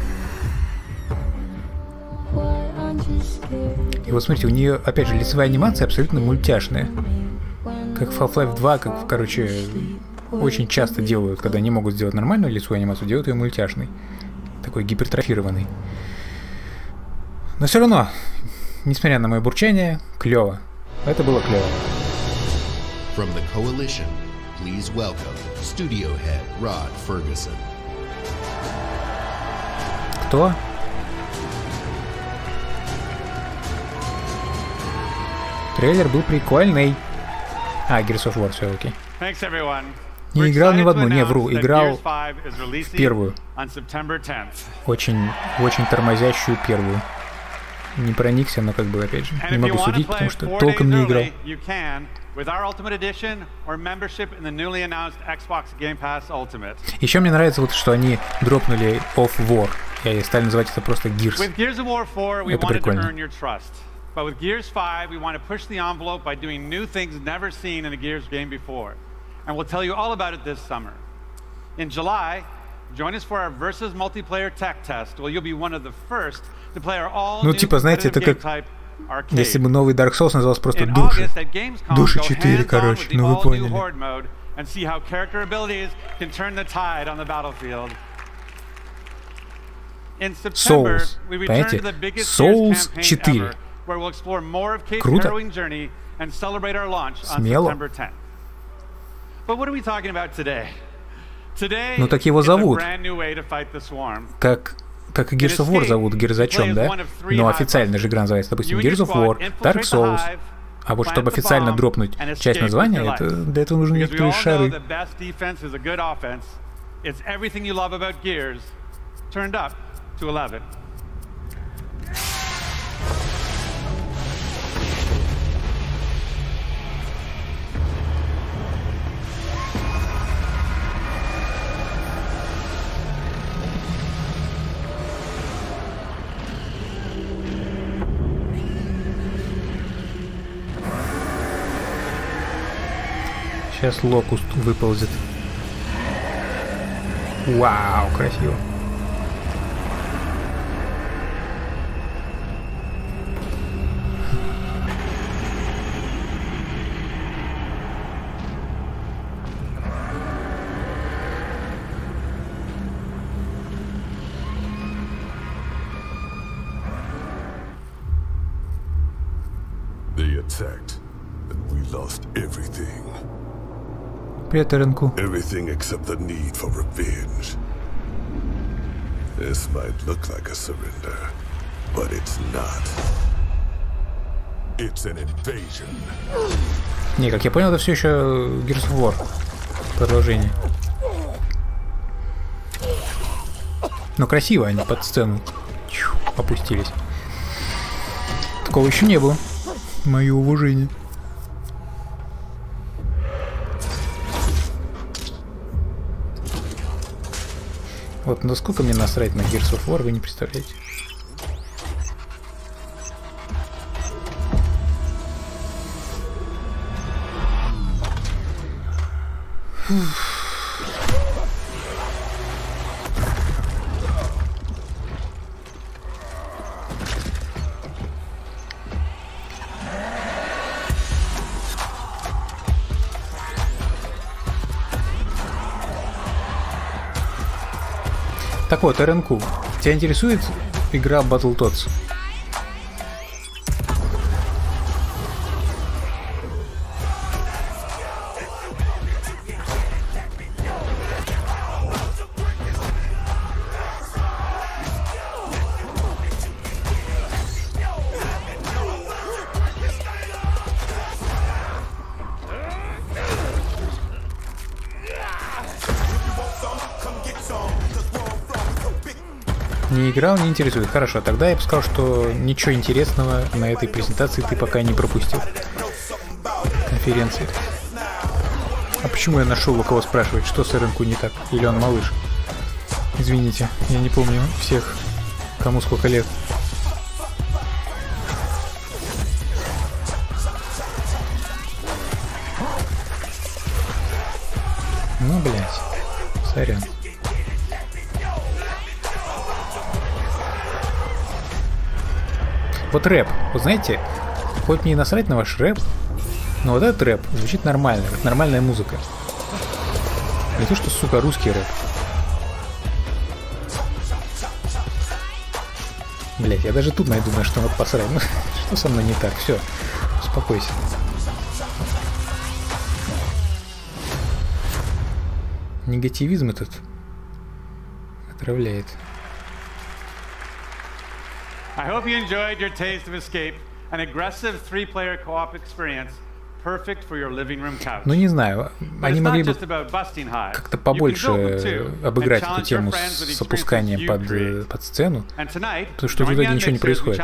И вот смотрите, у нее, опять же, лицевая анимация абсолютно мультяшная. Как в Half-Life 2, как, короче, очень часто делают, когда не могут сделать нормальную лицевую анимацию, делают ее мультяшной. Такой гипертрофированный. Но все равно, несмотря на мое бурчание, клево. Это было клево. From the Coalition, please welcome Studio Head Rod Ferguson. Кто? Трейлер был прикольный. А, Gears of War, все окей. Thanks, everyone. Не играл ни в одну, не вру, играл в первую. Очень тормозящую первую. Не проникся, но как бы опять же не могу судить, потому что толком не играл. Еще мне нравится вот, что они дропнули Off War, и стали называть это просто Gears. Это прикольно. But with Gears 5, we want to push the envelope by doing new things never seen in a Gears game before. And we'll tell you all about it this summer. In July, join us for our Versus multiplayer tech test, where you'll be one of the first to play our all-new competitive game type arcade. Если бы новый Dark Souls назывался просто Души. Души 4, короче, ну вы поняли. And see how character abilities can turn the tide on the battlefield. In September, we return to the biggest Gears campaign ever, where we'll explore more of Kate's harrowing journey and celebrate our launch on September 10th. But what are we talking about today? Today ну так его зовут. is a brand new way to fight the swarm. Как и Gears of War зовут, Gears о чем, да? Но официально же игра называется, допустим, Gears of War, Dark Souls. А вот чтобы официально дропнуть часть названия, это, для этого нужны некоторые шары. It's everything you love about Gears turned up to 11. Сейчас локуст выползет. Вау, красиво. They attacked, and we lost everything. Привет, Ренку. Everything except the need for revenge. This might look like a surrender, but it's not. It's an invasion. Не, как я понял, это все еще Gears of War. Продолжение. Но красиво они под сцену опустились. Такого еще не было. Мое уважение. Вот насколько мне насрать на Gears of War, вы не представляете. Так вот, РНК, тебя интересует игра Battletoads? Не играл, не интересует. Хорошо, тогда я бы сказал, что ничего интересного на этой презентации ты пока не пропустил. Конференции. А почему я нашел у кого спрашивать, что с РНК не так? Или он малыш? Извините, я не помню всех, кому сколько лет. Ну, блядь. Сорян. Вот рэп, вот знаете, хоть мне и насрать на ваш рэп, но вот этот рэп звучит нормально, как нормальная музыка. Не то, что, сука, русский рэп. Блять, я даже тут найду, на что надо посрать. Ну, что со мной не так? Все, успокойся. Негативизм этот отравляет. I hope you enjoyed your taste of Escape, an aggressive three-player co-op experience Ну, не знаю, они могли бы как-то побольше обыграть эту тему с опусканием под сцену, потому что в итоге ничего не происходит.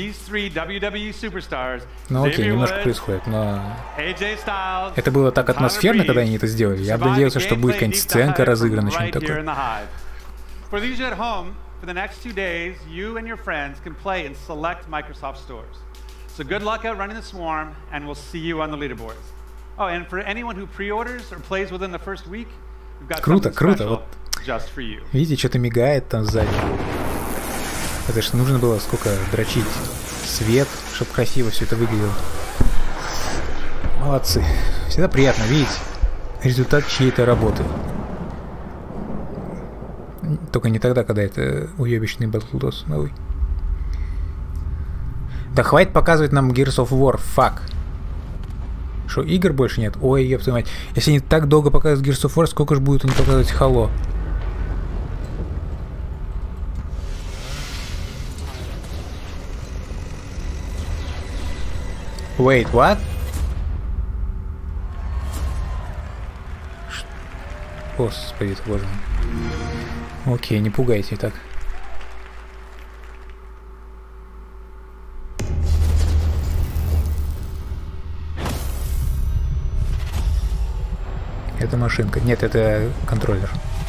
Ну окей, немножко происходит, но это было так атмосферно, когда они это сделали. Я бы надеялся, что будет какая-нибудь сценка разыграна, что-нибудь такое. For the next 2 days, you and your friends can play in select Microsoft stores. So good luck out running the swarm, and we'll see you on the leaderboards. Oh, and for anyone who pre-orders or plays within the first week, we've got something special just for you. Видите, что-то мигает там сзади. Потому что нужно было сколько дрочить свет, чтобы красиво все это выглядело. Молодцы. Всегда приятно видеть результат чьей-то работы. Только не тогда, когда это уебищный Battletoads новый. Да хватит показывать нам Gears of War, fuck. Что, игр больше нет? Ой, ёпта мать. Если они так долго показывают Gears of War, сколько же будут они показывать Halo? Wait, what? Господи, боже мой. Окей, не пугайте так. Это машинка. Нет, это контроллер.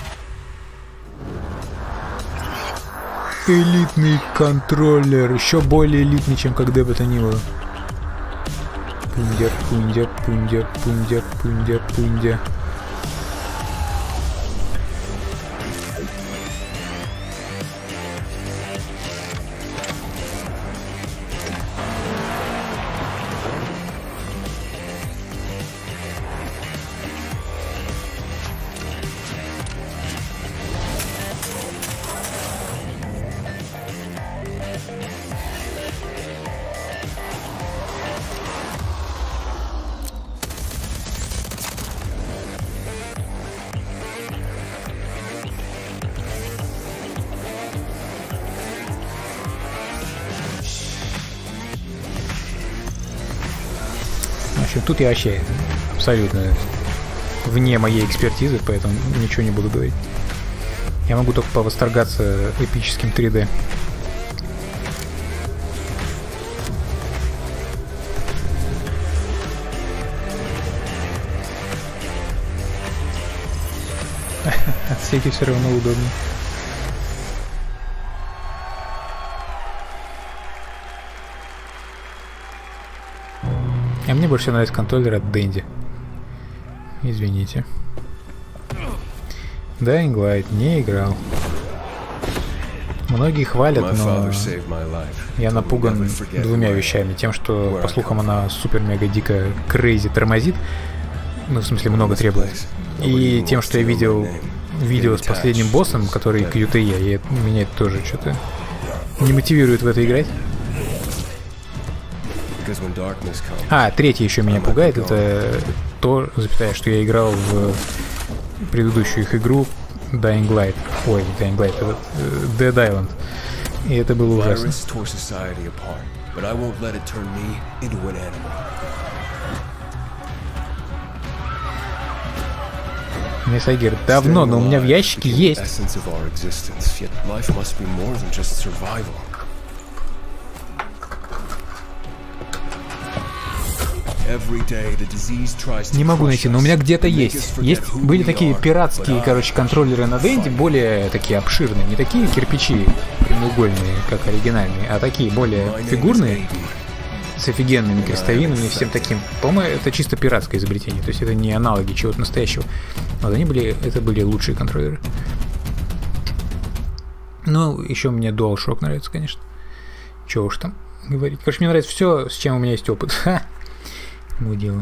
Элитный контроллер. Еще более элитный, чем когда бы то ни было. Пундя, пундя, пундя, пундя, пундя, пундя. Тут я вообще абсолютно вне моей экспертизы, поэтому ничего не буду говорить. Я могу только повосторгаться эпическим 3D. Отсеки все равно удобнее. А мне больше нравится контроллер от Dendy. Извините. Dying Light не играл. Многие хвалят, но я напуган двумя вещами. Тем, что, по слухам, она супер-мега-дико крейзи тормозит. Ну, в смысле, много требует. И тем, что я видел видео с последним боссом, который QTE, и меня это тоже что-то не мотивирует в это играть. А, третье еще меня пугает, это то, что я играл в предыдущую их игру Dying Light. Ой, Dying Light, это Dead Island. И это было ужасно. Мессагер, давно, но у меня в ящике есть. Не могу найти, но у меня где-то есть. Были такие пиратские, короче, контроллеры на Dendy, более такие обширные, не такие кирпичи прямоугольные, как оригинальные, а такие более фигурные, с офигенными крестовинами и всем таким. По-моему, это чисто пиратское изобретение, то есть это не аналоги чего-то настоящего. Вот это были лучшие контроллеры. Ну, еще мне DualShock нравится, конечно. Чего уж там говорить. Короче, мне нравится все, с чем у меня есть опыт. Ха! Дело.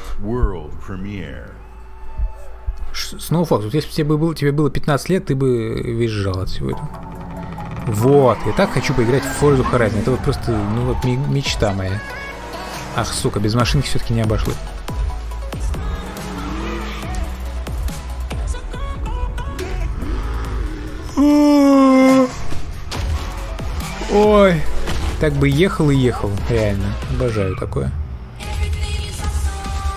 Snowfox, вот если бы тебе было 15 лет, ты бы визжал от всего этого. Вот, я так хочу поиграть в Forza Horizon. Это вот просто, ну вот, мечта моя. Ах, сука, без машинки все-таки не обошлось. Ой, так бы ехал и ехал, реально. Обожаю такое.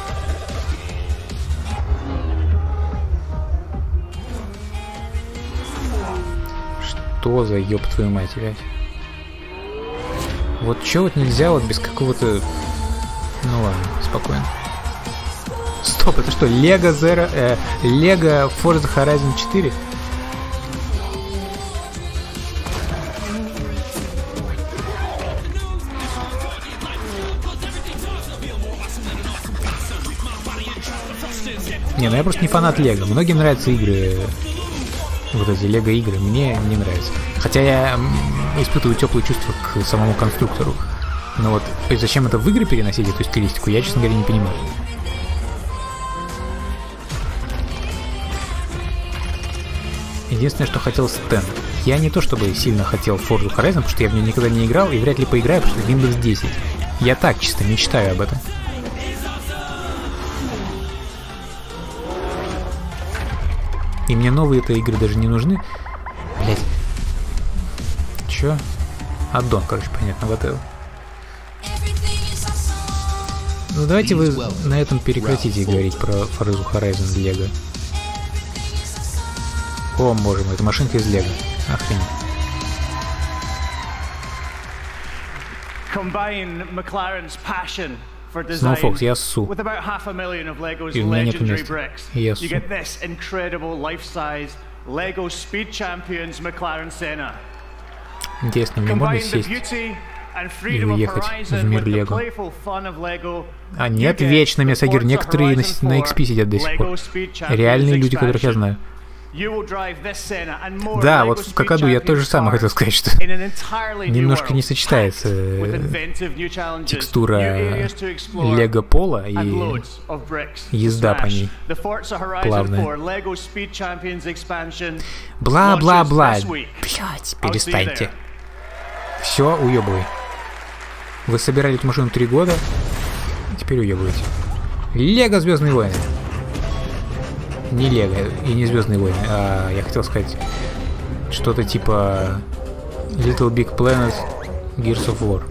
Что за ёб твою мать, блядь? Вот чё вот нельзя вот без какого-то... Ну ладно, спокойно. Стоп, это что, Lego Forza Horizon 4? Не, ну я просто не фанат Лего. Многим нравятся игры, вот эти Лего игры. Мне не нравится. Хотя я испытываю теплые чувства к самому конструктору. Но вот зачем это в игры переносить, эту стилистику, я, честно говоря, не понимаю. Единственное, что хотел стенд. Я не то чтобы сильно хотел Forza Horizon, потому что я в нее никогда не играл и вряд ли поиграю, потому что Windows 10. Я так чисто мечтаю об этом. И мне новые-то игры даже не нужны. Блять. Чё? Аддон, короче, понятно, вот это. Ну давайте вы на этом прекратите говорить про Forza Horizon Lego. О, боже мой, это машинка из Лего. Охренеть. Снова Фокс, я ссу. И у меня нет места. И я ссу. Интересно, мне можно сесть и уехать в мир Лего? А нет, вечно Мессагир. Некоторые на XP сидят до сих пор. Реальные люди, которых я знаю. Да, вот в Какаду я то же самое хотел сказать, что немножко не сочетается текстура Лего Пола и езда по ней плавная. Бла-бла-бла. Блять, перестаньте. Все, уебывай. Вы собирали эту машину 3 года, теперь уебываете. Лего Звездные войны. Не Лего и не Звездные войны, а я хотел сказать что-то типа Little Big Planet Gears of War.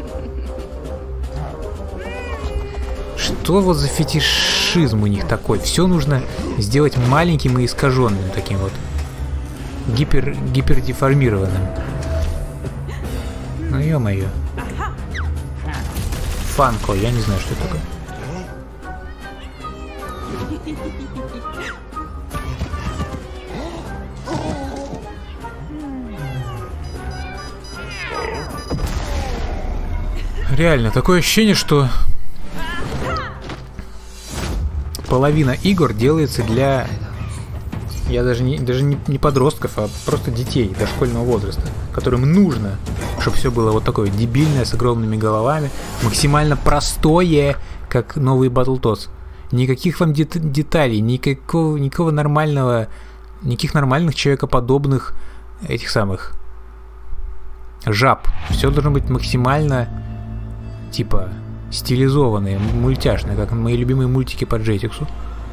Что вот за фетишизм у них такой? Все нужно сделать маленьким и искаженным, таким вот гипердеформированным. Ну ё-моё. Фанко, я не знаю, что это такое. Реально, такое ощущение, что половина игр делается для, я даже не подростков, а просто детей дошкольного возраста, которым нужно, чтобы все было вот такое дебильное, с огромными головами, максимально простое, как новый Battletoads. Никаких вам деталей, никакого нормального, никаких нормальных человекоподобных этих самых жаб. Все должно быть максимально типа стилизованные, мультяшные, как мои любимые мультики по Jetix.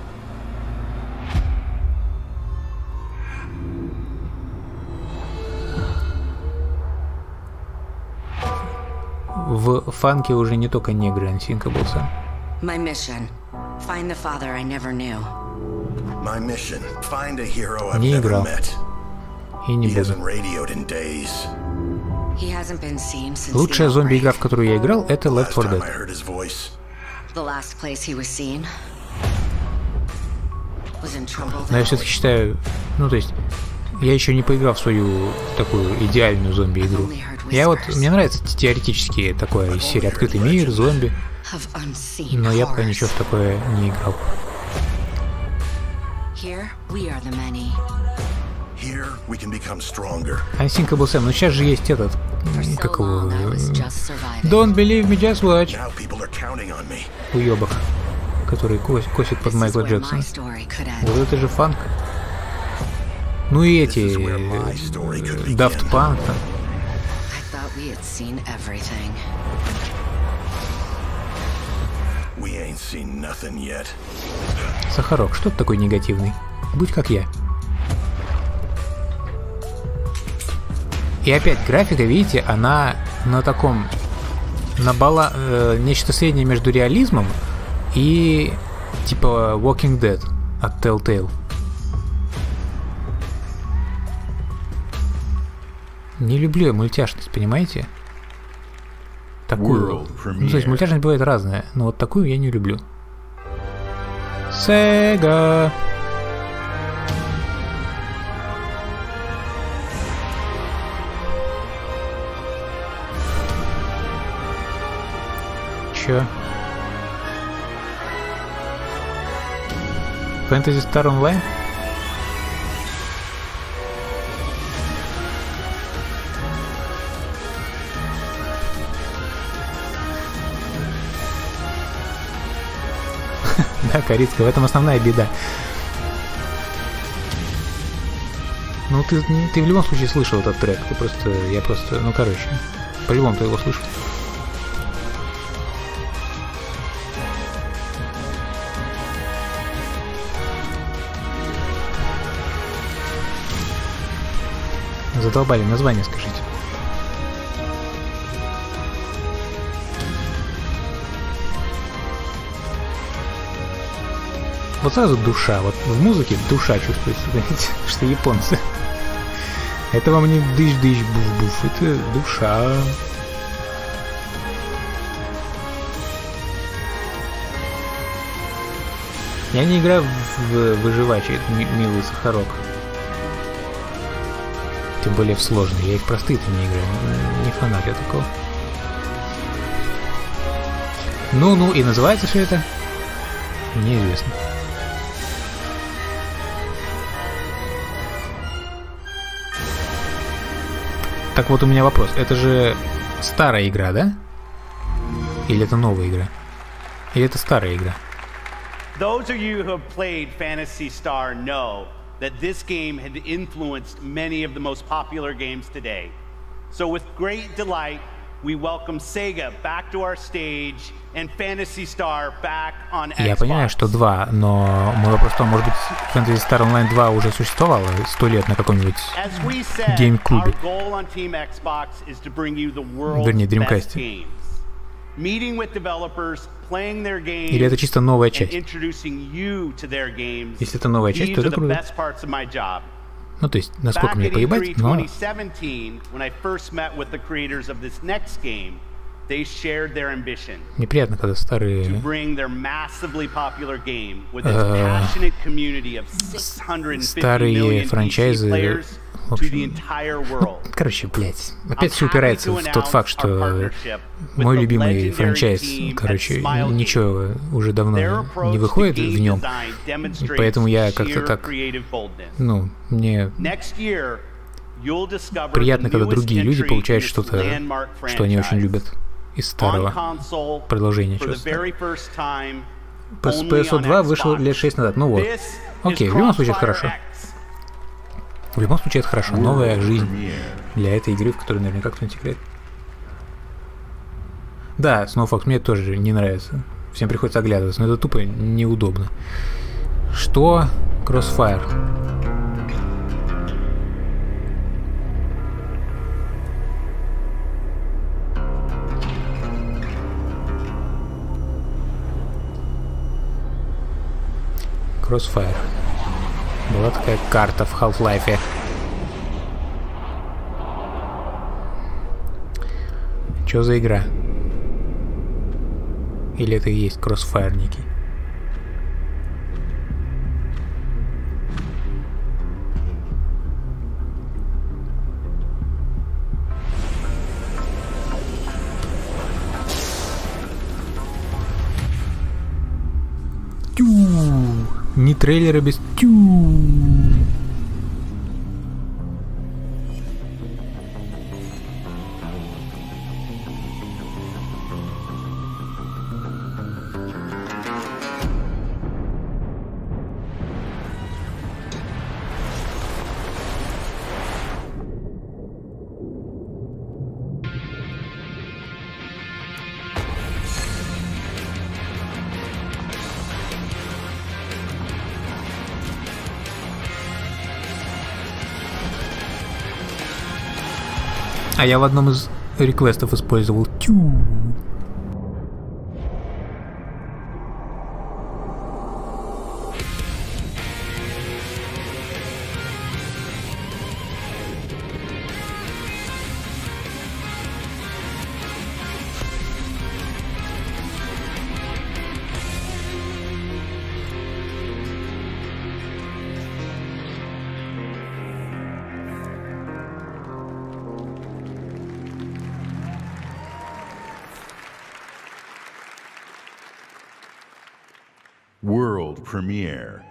В фанке уже не только негры, Unthinkable Sam. My mission. Find the father I never knew. My mission. Find a hero I've never met. И не буду. Лучшая зомби-игра, в которую я играл, это Left 4 Dead. Но я все-таки считаю, ну то есть, я еще не поиграл в свою такую идеальную зомби-игру. Я вот, мне нравится теоретически такое из серии «Открытый мир», зомби, но я пока ничего в такое не играл. Unthinkable Sam, ну сейчас же есть этот, как его, Don't Believe Me, Just Watch, уебок, который косит под Майкла Джексона. Вот это же фанк. Ну и эти Daft Punk. Сахарок, что ты такой негативный? Будь как я. И опять графика, видите, она на таком, нечто среднее между реализмом и типа Walking Dead от Telltale. Не люблю я мультяшность, понимаете? Такую. Ну, то есть мультяшность бывает разная, но вот такую я не люблю. Sega. Чё? Fantasy Star Online? Да, Корицкая, в этом основная беда. Ну, ты в любом случае слышал этот трек. Я просто, ну, короче, по-любому ты его слышал. Задолбали, название скажите. Вот сразу душа, вот в музыке душа чувствуется, понимаете, что японцы. Это вам не дыш-дыш, буф-буф, это душа. Я не играю в выживачий, милый сахарок. Тем более в сложные, я и в простые-то не играю, не фанат я такого. Ну, и называется что это? Неизвестно. Так вот у меня вопрос, это же старая игра, да? Или это новая игра? Или это старая игра? Those of you who have played Phantasy Star know that this game had influenced many of the most popular games today. So with great delight, we welcome Sega back to our stage and Phantasy Star back on Xbox. Я понимаю, что 2, но мой вопрос в том, может быть, Phantasy Star Online 2 уже существовало 100 лет на каком-нибудь GameCube. Вернее, Dreamcast. Или это чисто новая часть? Если это новая часть, то это круто. Ну, то есть, насколько мне поебать, но... Неприятно, когда старые... старые франчайзы... В общем, ну, короче, блядь. Опять все упирается в тот факт, что мой любимый франчайз, короче, ничего уже давно не выходит в нем. И поэтому я как-то так... Ну, мне... приятно, когда другие люди получают что-то, что они очень любят из старого продолжения. PSO 2 вышел лет 6 назад. Ну вот. Окей, в любом случае это хорошо. В любом случае это хорошо. Новая жизнь для этой игры, в которую наверняка кто-нибудь играет. Да, Snowfox мне тоже не нравится. Всем приходится оглядываться, но это тупо неудобно. Что? Crossfire. Crossfire. Была такая карта в Half-Life. Чё за игра? Или это и есть Crossfire некий? Ни трейлера без тю. А я в одном из реквестов использовал тю. World premiere.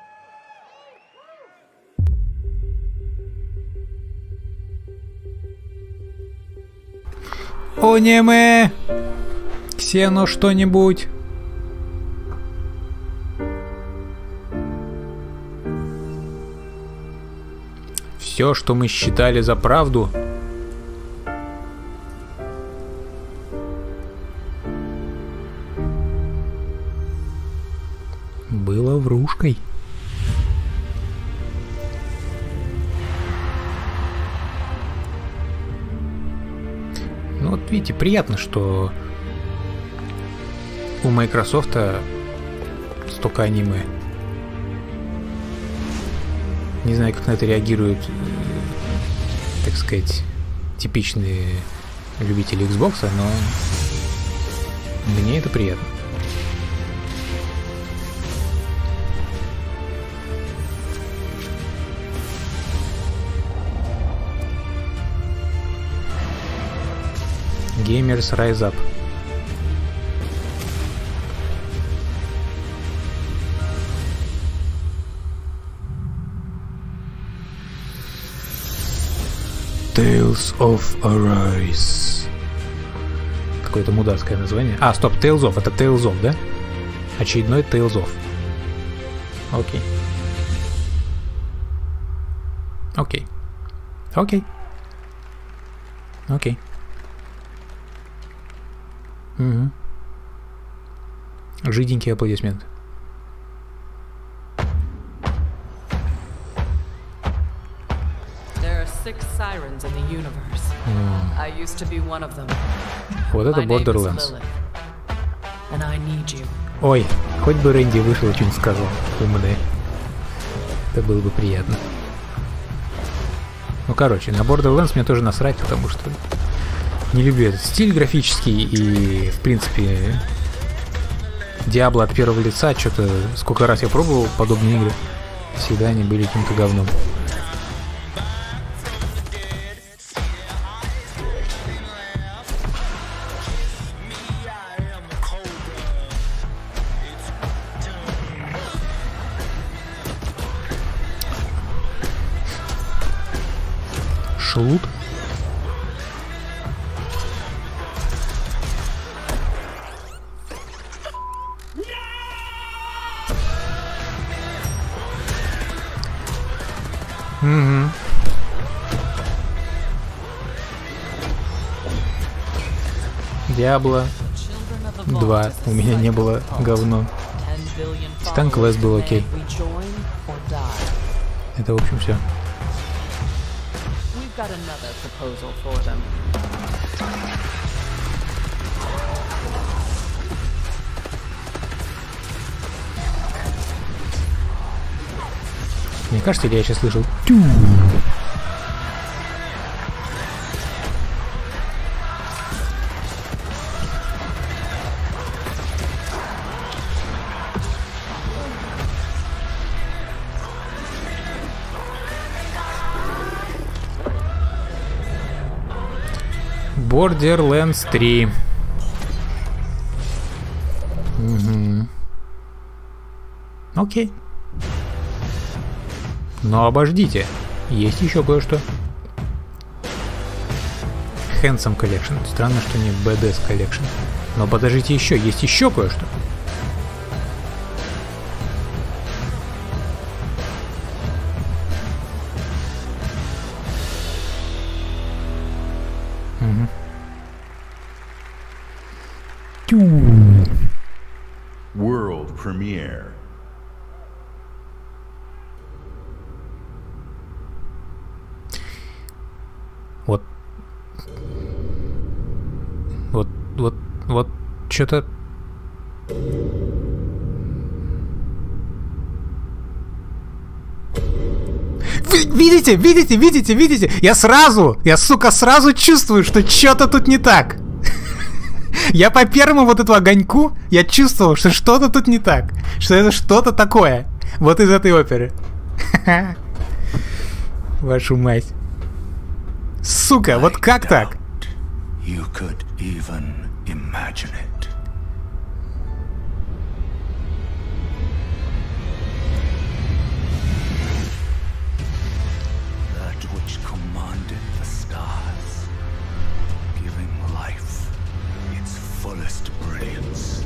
Аниме! Ксено что-нибудь. Все, что мы считали за правду, было врушкой. Ну вот видите, приятно, что у Microsoft столько аниме. Не знаю, как на это реагируют, так сказать, типичные любители Xbox, но мне это приятно. Gamers Rise Up. Tales of Arise. Какое-то мудацкое название. А, стоп, Tales of. Это Tales of, да? Очередной Tales of. Окей. Окей. Окей. Окей. Угу. Жиденький аплодисмент. Вот это Borderlands. Ой, хоть бы Рэнди вышел и что-нибудь сказал умное. Это было бы приятно. Ну, короче, на Borderlands мне тоже насрать, потому что не люблю этот стиль графический и, в принципе, Diablo от первого лица, что-то, сколько раз я пробовал подобные игры, всегда они были каким-то говном. Шелуд. Угу. Diablo 2. У меня не было говно. Titan Quest был окей. Это, в общем, все. Мне кажется, или я сейчас слышал тю. Borderlands 3. Угу. Окей. Но обождите, есть еще кое-что. Handsome Collection. Странно, что не BDS Collection. Но подождите еще, есть еще кое-что. World premiere. Вот, что-то... Видите? Я, сука, сразу чувствую, что что-то тут не так. Я по первому вот этому огоньку, я чувствовал, что что-то тут не так. Что это что-то такое. Вот из этой оперы. Вашу мать. Сука, вот как так? You could even imagine it. Endless brilliance.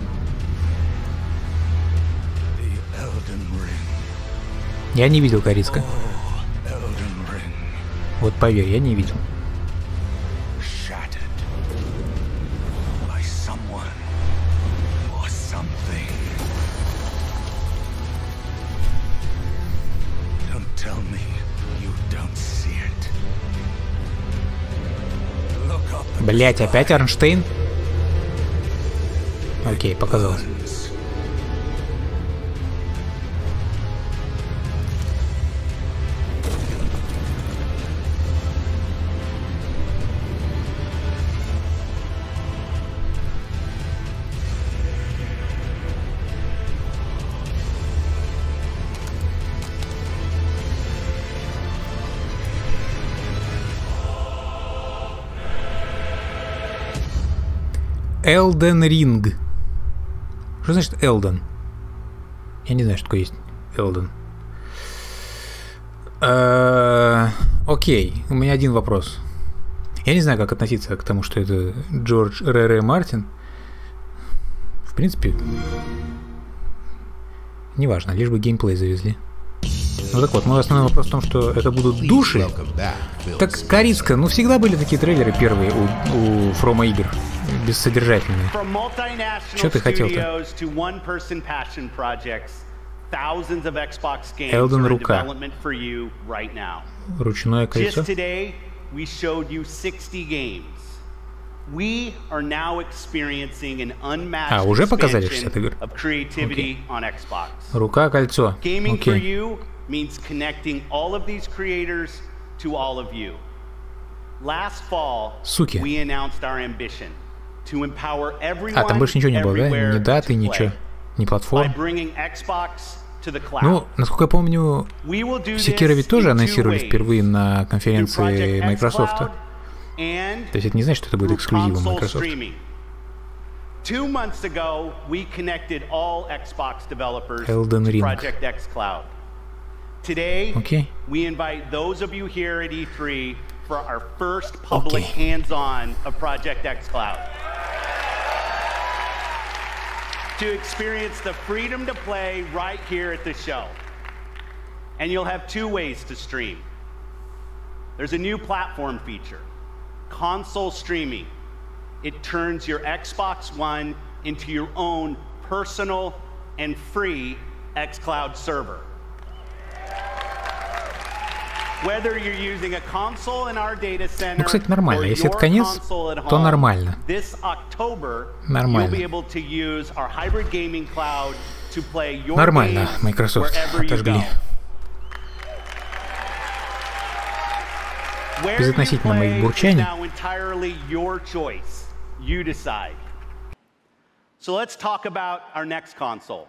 The Elden Ring. Я не видел Кориска. Вот поверь, я не видел. Блять, опять Арнштейн? Окей, показалось. Elden Ring. Что значит Elden? Я не знаю, что такое есть Elden. Окей, у меня один вопрос. Я не знаю, как относиться к тому, что это Джордж Р.Р. Мартин. В принципе, неважно, лишь бы геймплей завезли. Ну так вот, мой основной вопрос в том, что это будут души. Так, Кориска, ну всегда были такие трейлеры первые у Фрома игр, бессодержательные. Что ты хотел-то? Элден Рука. Ручное кольцо. А, уже показали 60 игр? Okay. Рука, кольцо. Окей. Means connecting all of these creators to all of you. Last fall, we announced our ambition to empower everyone, там больше ничего не было, да? Ни даты, ничего, ни платформ. Ну, насколько я помню, Sekiro ведь тоже анонсировали впервые на конференции Microsoft. То есть это не значит, что это будет эксклюзивом Microsoft. 2 months ago, we connected all Xbox developers Elden Ring. to Project X Cloud. Today, we invite those of you here at E3 for our first public hands-on of Project X Cloud. To experience the freedom to play right here at the show. And you'll have 2 ways to stream. There's a new platform feature, console streaming. It turns your Xbox One into your own personal and free xCloud server. Whether you're using a console in our data center, ну, кстати, нормально. Если это конец, то нормально. Нормально. Нормально, Microsoft отожгли. Безотносительно моих бурчаний. So let's talk about our next console.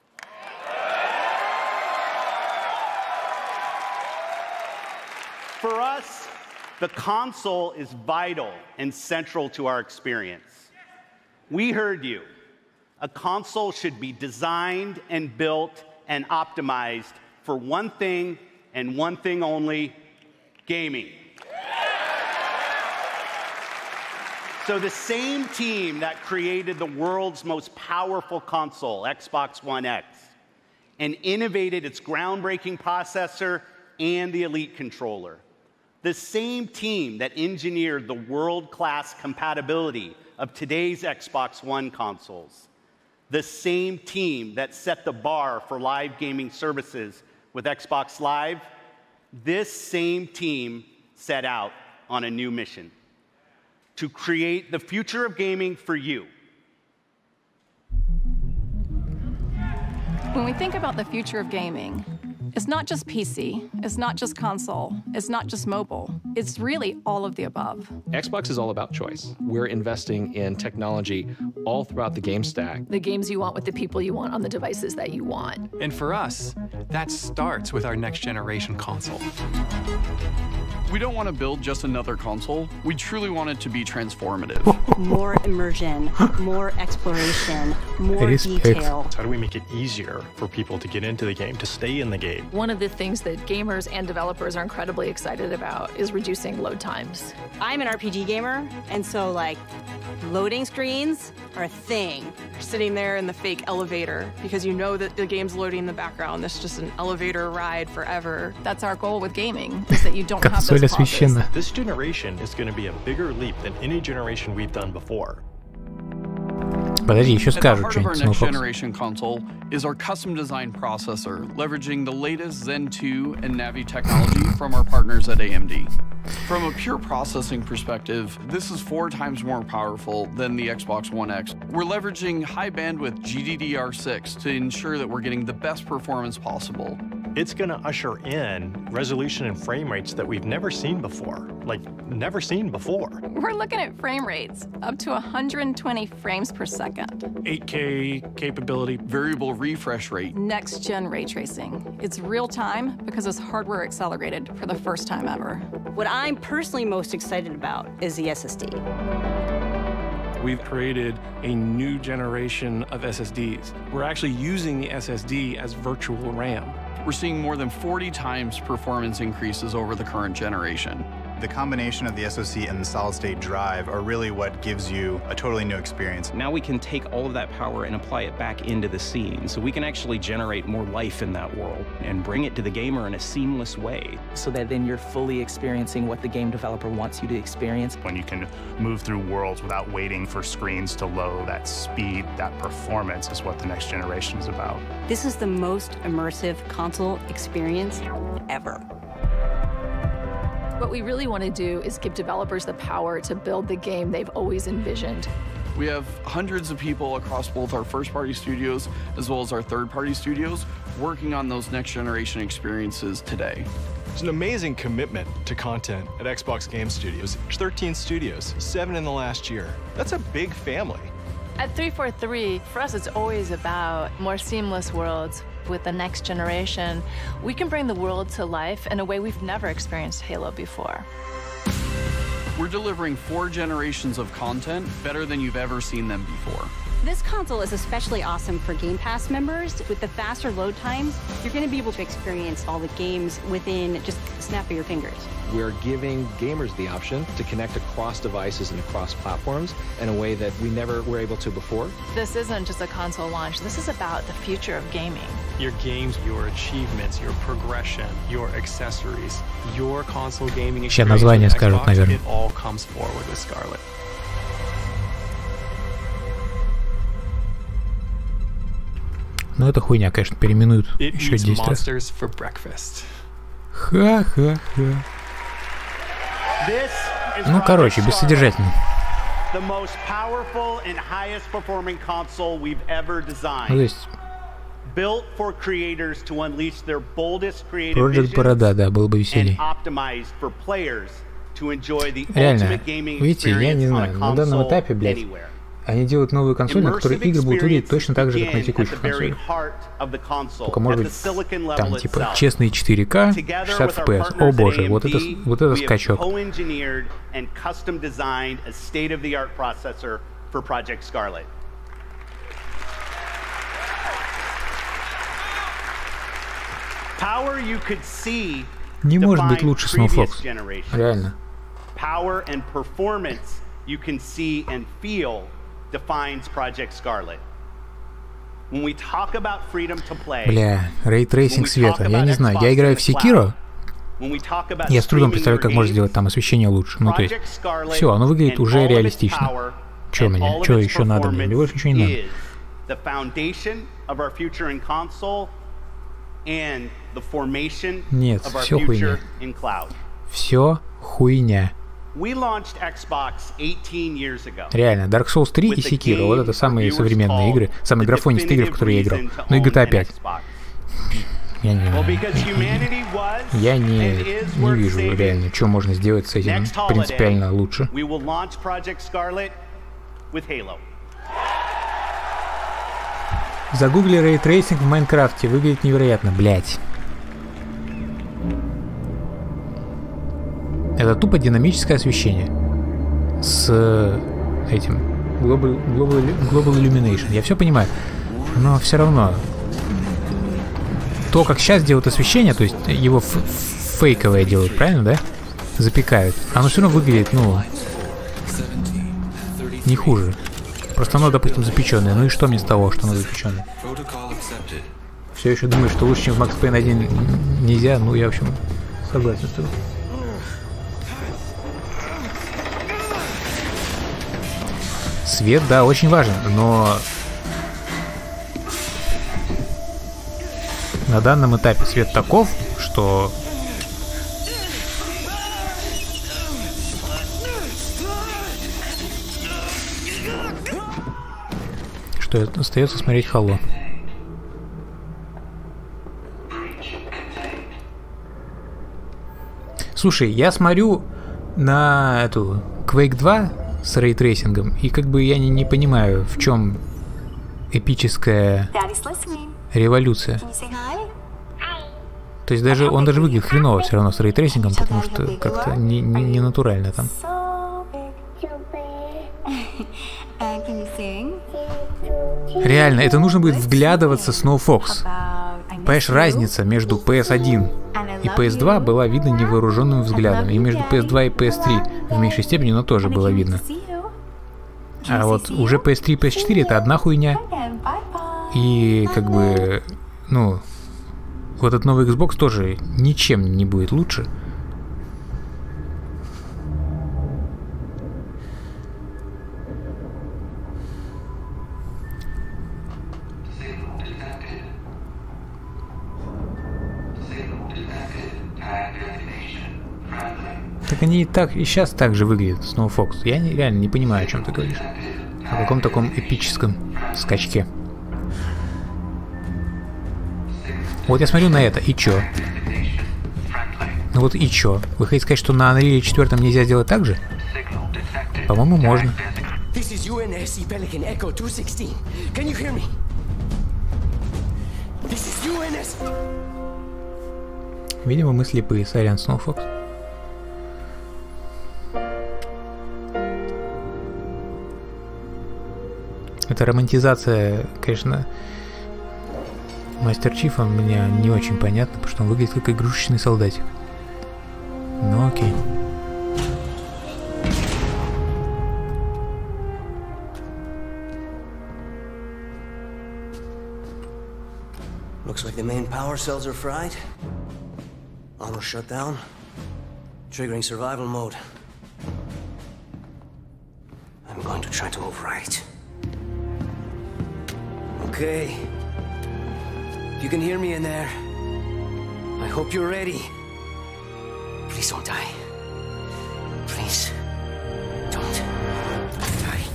For us, the console is vital and central to our experience. We heard you. A console should be designed and built and optimized for one thing and one thing only, gaming. So the same team that created the world's most powerful console, Xbox One X, and innovated its groundbreaking processor and the Elite controller, the same team that engineered the world-class compatibility of today's Xbox One consoles, the same team that set the bar for live gaming services with Xbox Live, this same team set out on a new mission: to create the future of gaming for you. When we think about the future of gaming, it's not just PC, it's not just console, it's not just mobile. It's really all of the above. Xbox is all about choice. We're investing in technology all throughout the game stack. The games you want with the people you want on the devices that you want. And for us, that starts with our next generation console. We don't want to build just another console. We truly want it to be transformative. More immersion, more exploration, more detail. How do we make it easier for people to get into the game, to stay in the game? One of the things that gamers and developers are incredibly excited about is reducing load times. I'm an RPG gamer, and so, like, loading screens are a thing. You're sitting there in the fake elevator because you know that the game's loading in the background. It's just an elevator ride forever. That's our goal with gaming, is that you don't have those pauses. This generation is going to be a bigger leap than any generation we've done before. Подожди, еще скажу что-нибудь. At the heart of our next Fox. generation console is our custom designed processor, leveraging the latest Zen 2 and Navi technology from our partners at AMD. From a pure processing perspective, this is 4 times more powerful than the Xbox One X. We're leveraging high bandwidth GDDR6 to ensure that we're getting the best performance possible. It's going to usher in resolution and frame rates that we've never seen before. Like, never seen before. We're looking at frame rates up to 120 frames per second. 8K capability. Variable refresh rate. Next-gen ray tracing. It's real time because it's hardware accelerated for the first time ever. What I'm personally most excited about is the SSD. We've created a new generation of SSDs. We're actually using the SSD as virtual RAM. We're seeing more than 40 times performance increases over the current generation. The combination of the SoC and the solid-state drive are really what gives you a totally new experience. Now we can take all of that power and apply it back into the scene, so we can actually generate more life in that world and bring it to the gamer in a seamless way. So that then you're fully experiencing what the game developer wants you to experience. When you can move through worlds without waiting for screens to load, that speed, that performance is what the next generation is about. This is the most immersive console experience ever. What we really want to do is give developers the power to build the game they've always envisioned. We have hundreds of people across both our first-party studios as well as our third-party studios working on those next-generation experiences today. There's an amazing commitment to content at Xbox Game Studios. There's 13 studios, 7 in the last year. That's a big family. At 343, for us, it's always about more seamless worlds. With the next generation, we can bring the world to life in a way we've never experienced Halo before. We're delivering 4 generations of content better than you've ever seen them before. This console is especially awesome for Game Pass members. With the faster load times, you're going to be able to experience all the games within just a snap of your fingers. We're giving gamers the option to connect across devices and across platforms in a way that we never were able to before. This isn't just a console launch. This is about the future of gaming. Your games, your achievements, your progression, your accessories, your console gaming Сейчас название скажут, наверное. It all comes forward with Scarlet. Ну, это хуйня, конечно, переименуют еще 10 раз. Ха-ха-ха. Ну, короче, бессодержательно. Ну, то есть... Project Борода, да, было бы веселее. Реально, видите, я не знаю, на данном этапе, блядь, они делают новую консоль, на которой игры будут выглядеть точно так же, как на текущих консолях. Только, может быть, там, типа, честные 4К, 60 FPS. О боже, вот это скачок. Не может быть лучше Snow Fox. Реально. Defines Project Scarlet. When we talk about freedom to play, бля, рейтрейсинг света. Я не знаю, я играю в Sekiro. Я с трудом представляю, как можно сделать там освещение лучше. Ну, то есть, все, оно выглядит уже реалистично. Че мне? Че еще надо мне? Мне больше ничего не надо. Нет, все хуйня. Все хуйня. Реально, Dark Souls 3 и Sekiro, вот это самые современные игры, самые графонистые игры, в которые я играл. Ну и GTA 5. Я не вижу реально, что можно сделать с этим принципиально лучше. Загугли рейтрейсинг в Майнкрафте, выглядит невероятно, блять. Это тупо динамическое освещение с этим Global Illumination. Я все понимаю, но все равно то, как сейчас делают освещение, то есть его фейковое делают, правильно, да? Запекают. Оно все равно выглядит, ну, не хуже. Просто оно, допустим, запеченное. Ну и что мне с того, что оно запеченное? Все еще думаю, что лучше, чем в Max Payne 1 нельзя. Ну, я, в общем, согласен с тобой. Свет, да, очень важен, но на данном этапе свет таков, что остается смотреть Halo. Слушай, я смотрю на эту Quake 2 с рейтрейсингом, и как бы я не понимаю, в чем эпическая революция. То есть даже он даже выглядит хреново все равно с рейтрейсингом, потому что как-то не натурально там. Реально, это нужно будет вглядываться с Snow Fox. Понимаешь, разница между PS1 и PS2 была видна невооруженным взглядом. И между PS2 и PS3 в меньшей степени, но тоже было видно. А вот уже PS3 и PS4 это одна хуйня. И как бы, ну, вот этот новый Xbox тоже ничем не будет лучше. Так они и так, и сейчас так же выглядят, Snow Fox. Я реально не понимаю, о чем ты говоришь. О каком таком эпическом скачке. Вот я смотрю на это, и чё? Ну вот и чё? Вы хотите сказать, что на Unreal 4 нельзя сделать так же? По-моему, можно. Видимо, мы слепые, сорян, Snow Fox. Эта романтизация, конечно, Мастер Чифа мне не очень понятна, потому что он выглядит как игрушечный солдатик. Ну окей. Looks like the main power cells are fried. Auto shutdown. Triggering survival mode. I'm going to try to move right. Okay. If you can hear me in there, I hope you're ready. Please don't die. Please don't die.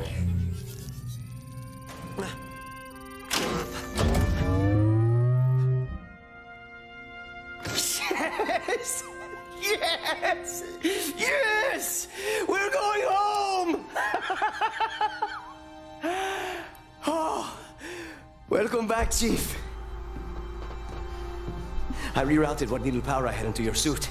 Yes! Yes! Yes! We're going home! Oh, welcome back, Chief. I rerouted what little power I had into your suit.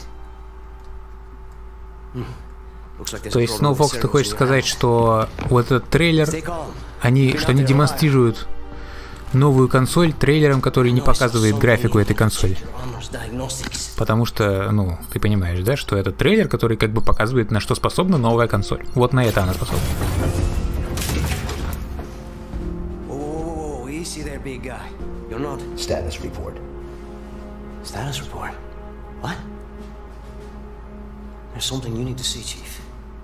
То есть, Snow Fox, ты хочешь сказать, что вот этот трейлер, что они демонстрируют новую консоль трейлером, который не показывает графику этой консоли? Потому что, ну, ты понимаешь, да, что это трейлер, который как бы показывает, на что способна новая консоль. Вот на это она способна. Big guy. You're not. Status report. Status report? What? There's something you need to see, Chief.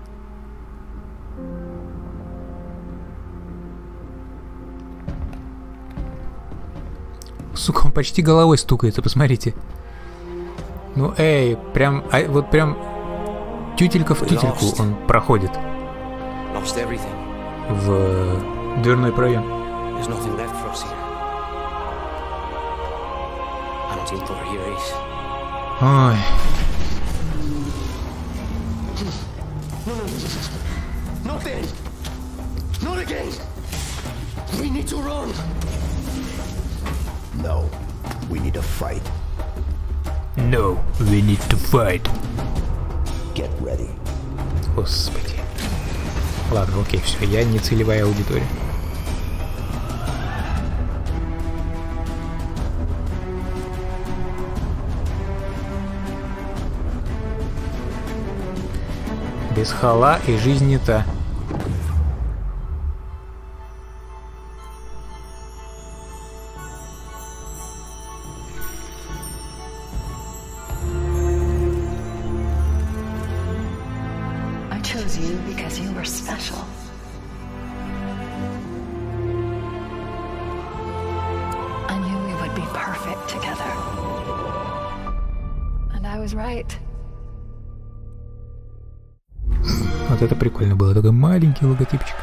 Сука, он почти головой стукается, посмотрите. Ну, эй, прям, вот прям тютелька в тютельку он проходит. В дверной проем. Ой. Not then. Not again. We need to run. No, we need to fight. No, we need to fight. Get ready. Господи. Ладно, окей, все, я не целевая аудитория. Без хала и жизнь не та. Вот это прикольно было, такой маленький логотипчик.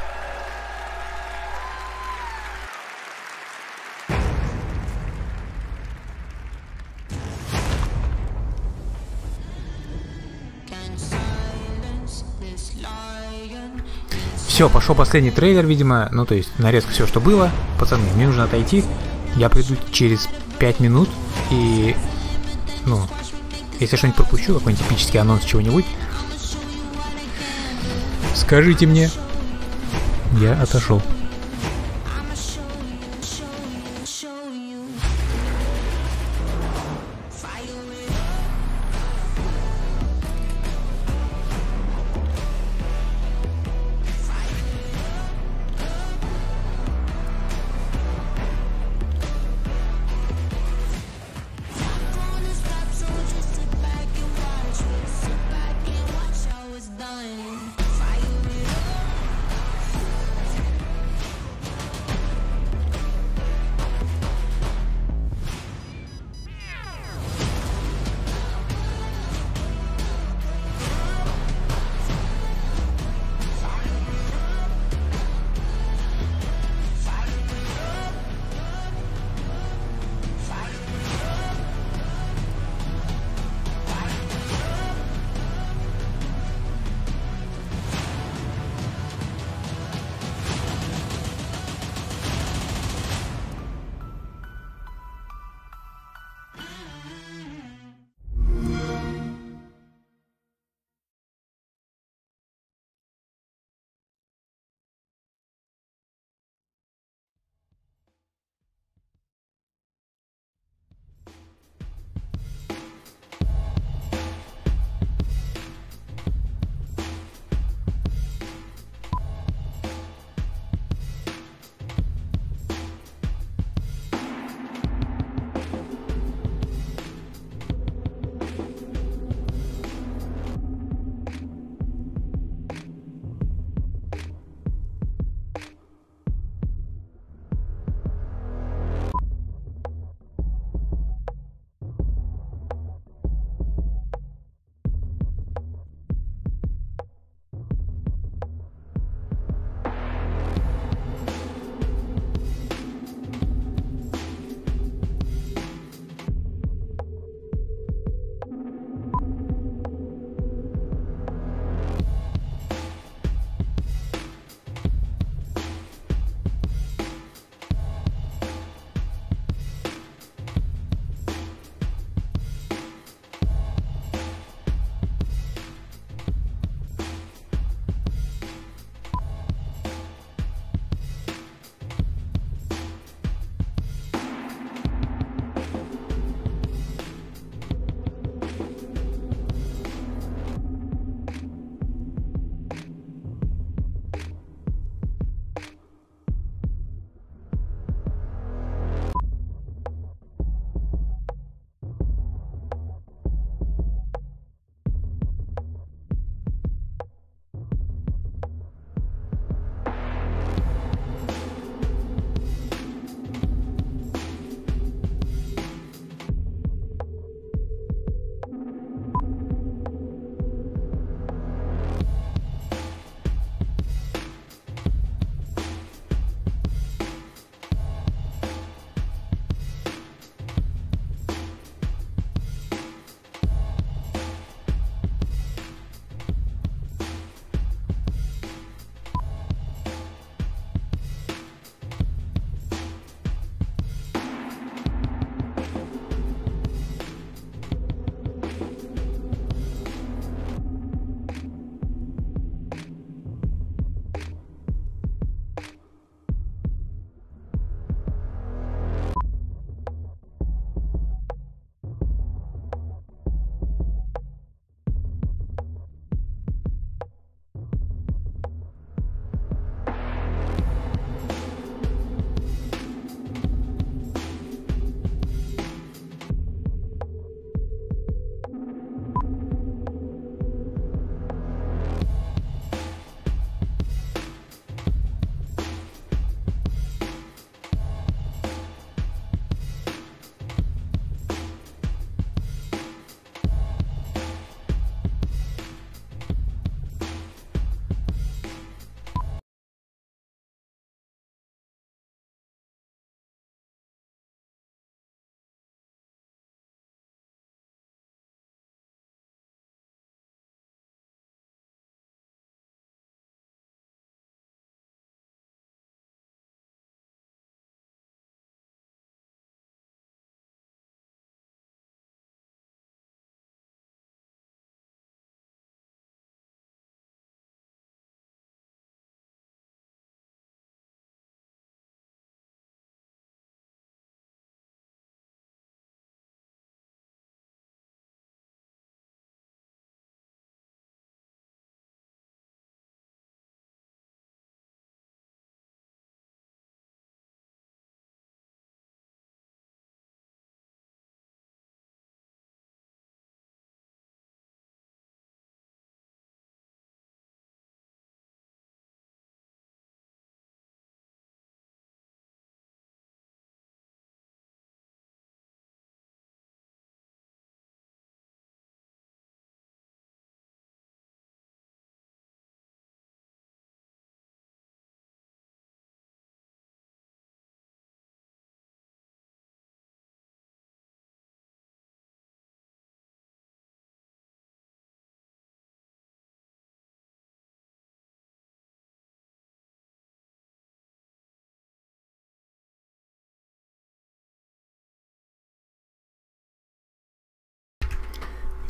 Все, пошел последний трейлер, видимо, ну то есть нарезка, все, что было. Пацаны, мне нужно отойти. Я приду через 5 минут и, ну, если что-нибудь пропущу, какой-нибудь типический анонс чего-нибудь, скажите мне. Я отошел.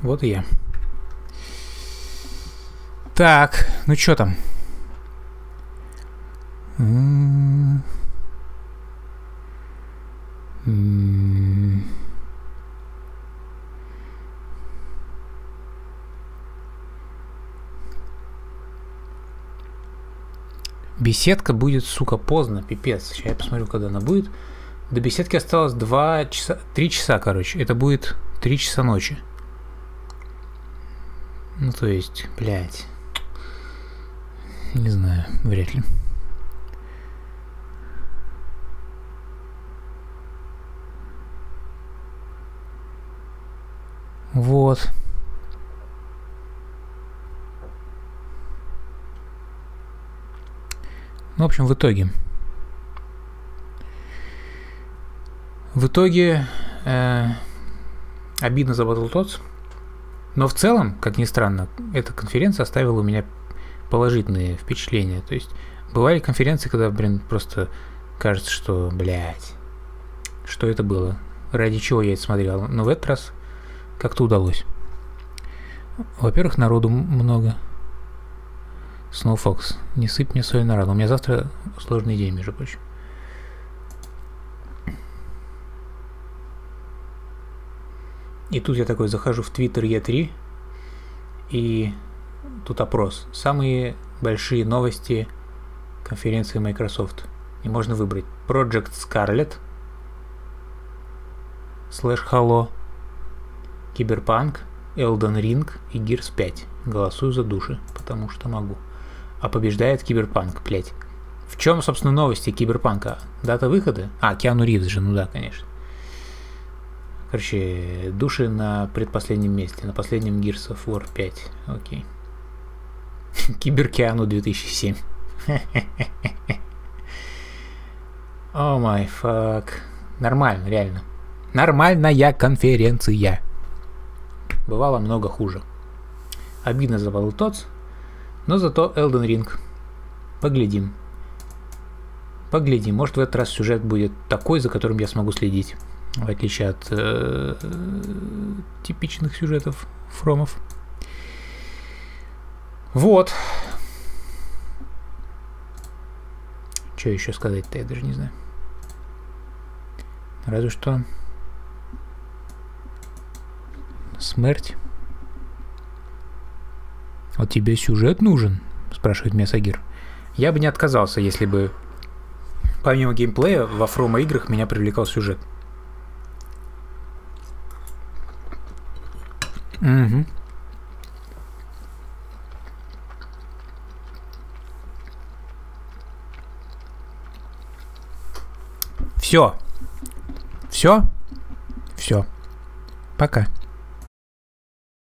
Вот и я. Так, ну чё там? Беседка будет, сука, поздно, пипец. Сейчас я посмотрю, когда она будет. До беседки осталось 3 часа, короче. Это будет 3 часа ночи. Ну, то есть, блядь. Не знаю, вряд ли. Вот. Ну, в общем, в итоге обидно за Battletoads, но в целом, как ни странно, эта конференция оставила у меня положительные впечатления. То есть бывали конференции, когда, блин, просто кажется, что, блядь, что это было, ради чего я это смотрел. Но в этот раз как-то удалось. Во-первых, народу много. Snowfox, не сыпь мне соль на рану. У меня завтра сложный день, между прочим. И тут я такой захожу в Twitter E3, и тут опрос. Самые большие новости конференции Microsoft. И можно выбрать Project Scarlet, /Halo, Cyberpunk, Elden Ring и Gears 5. Голосую за души, потому что могу. А побеждает Киберпанк, блять. В чем, собственно, новости Киберпанка? Дата выхода? А, Киану Ривз же, ну да, конечно. Короче, души на предпоследнем месте, на последнем Gears of War 5. Окей. Киберкиану 2007. О май фак. Нормально, реально. Нормальная конференция. Бывало много хуже. Обидно за Battletoads, но зато Elden Ring. Поглядим. Поглядим. Может, в этот раз сюжет будет такой, за которым я смогу следить. В отличие от типичных сюжетов фромов. Вот. Что еще сказать-то, я даже не знаю. Разве что смерть. Вот тебе сюжет нужен? Спрашивает меня Сагир. Я бы не отказался, если бы помимо геймплея во фрома играх меня привлекал сюжет. Угу. Все. Все. Все. Пока.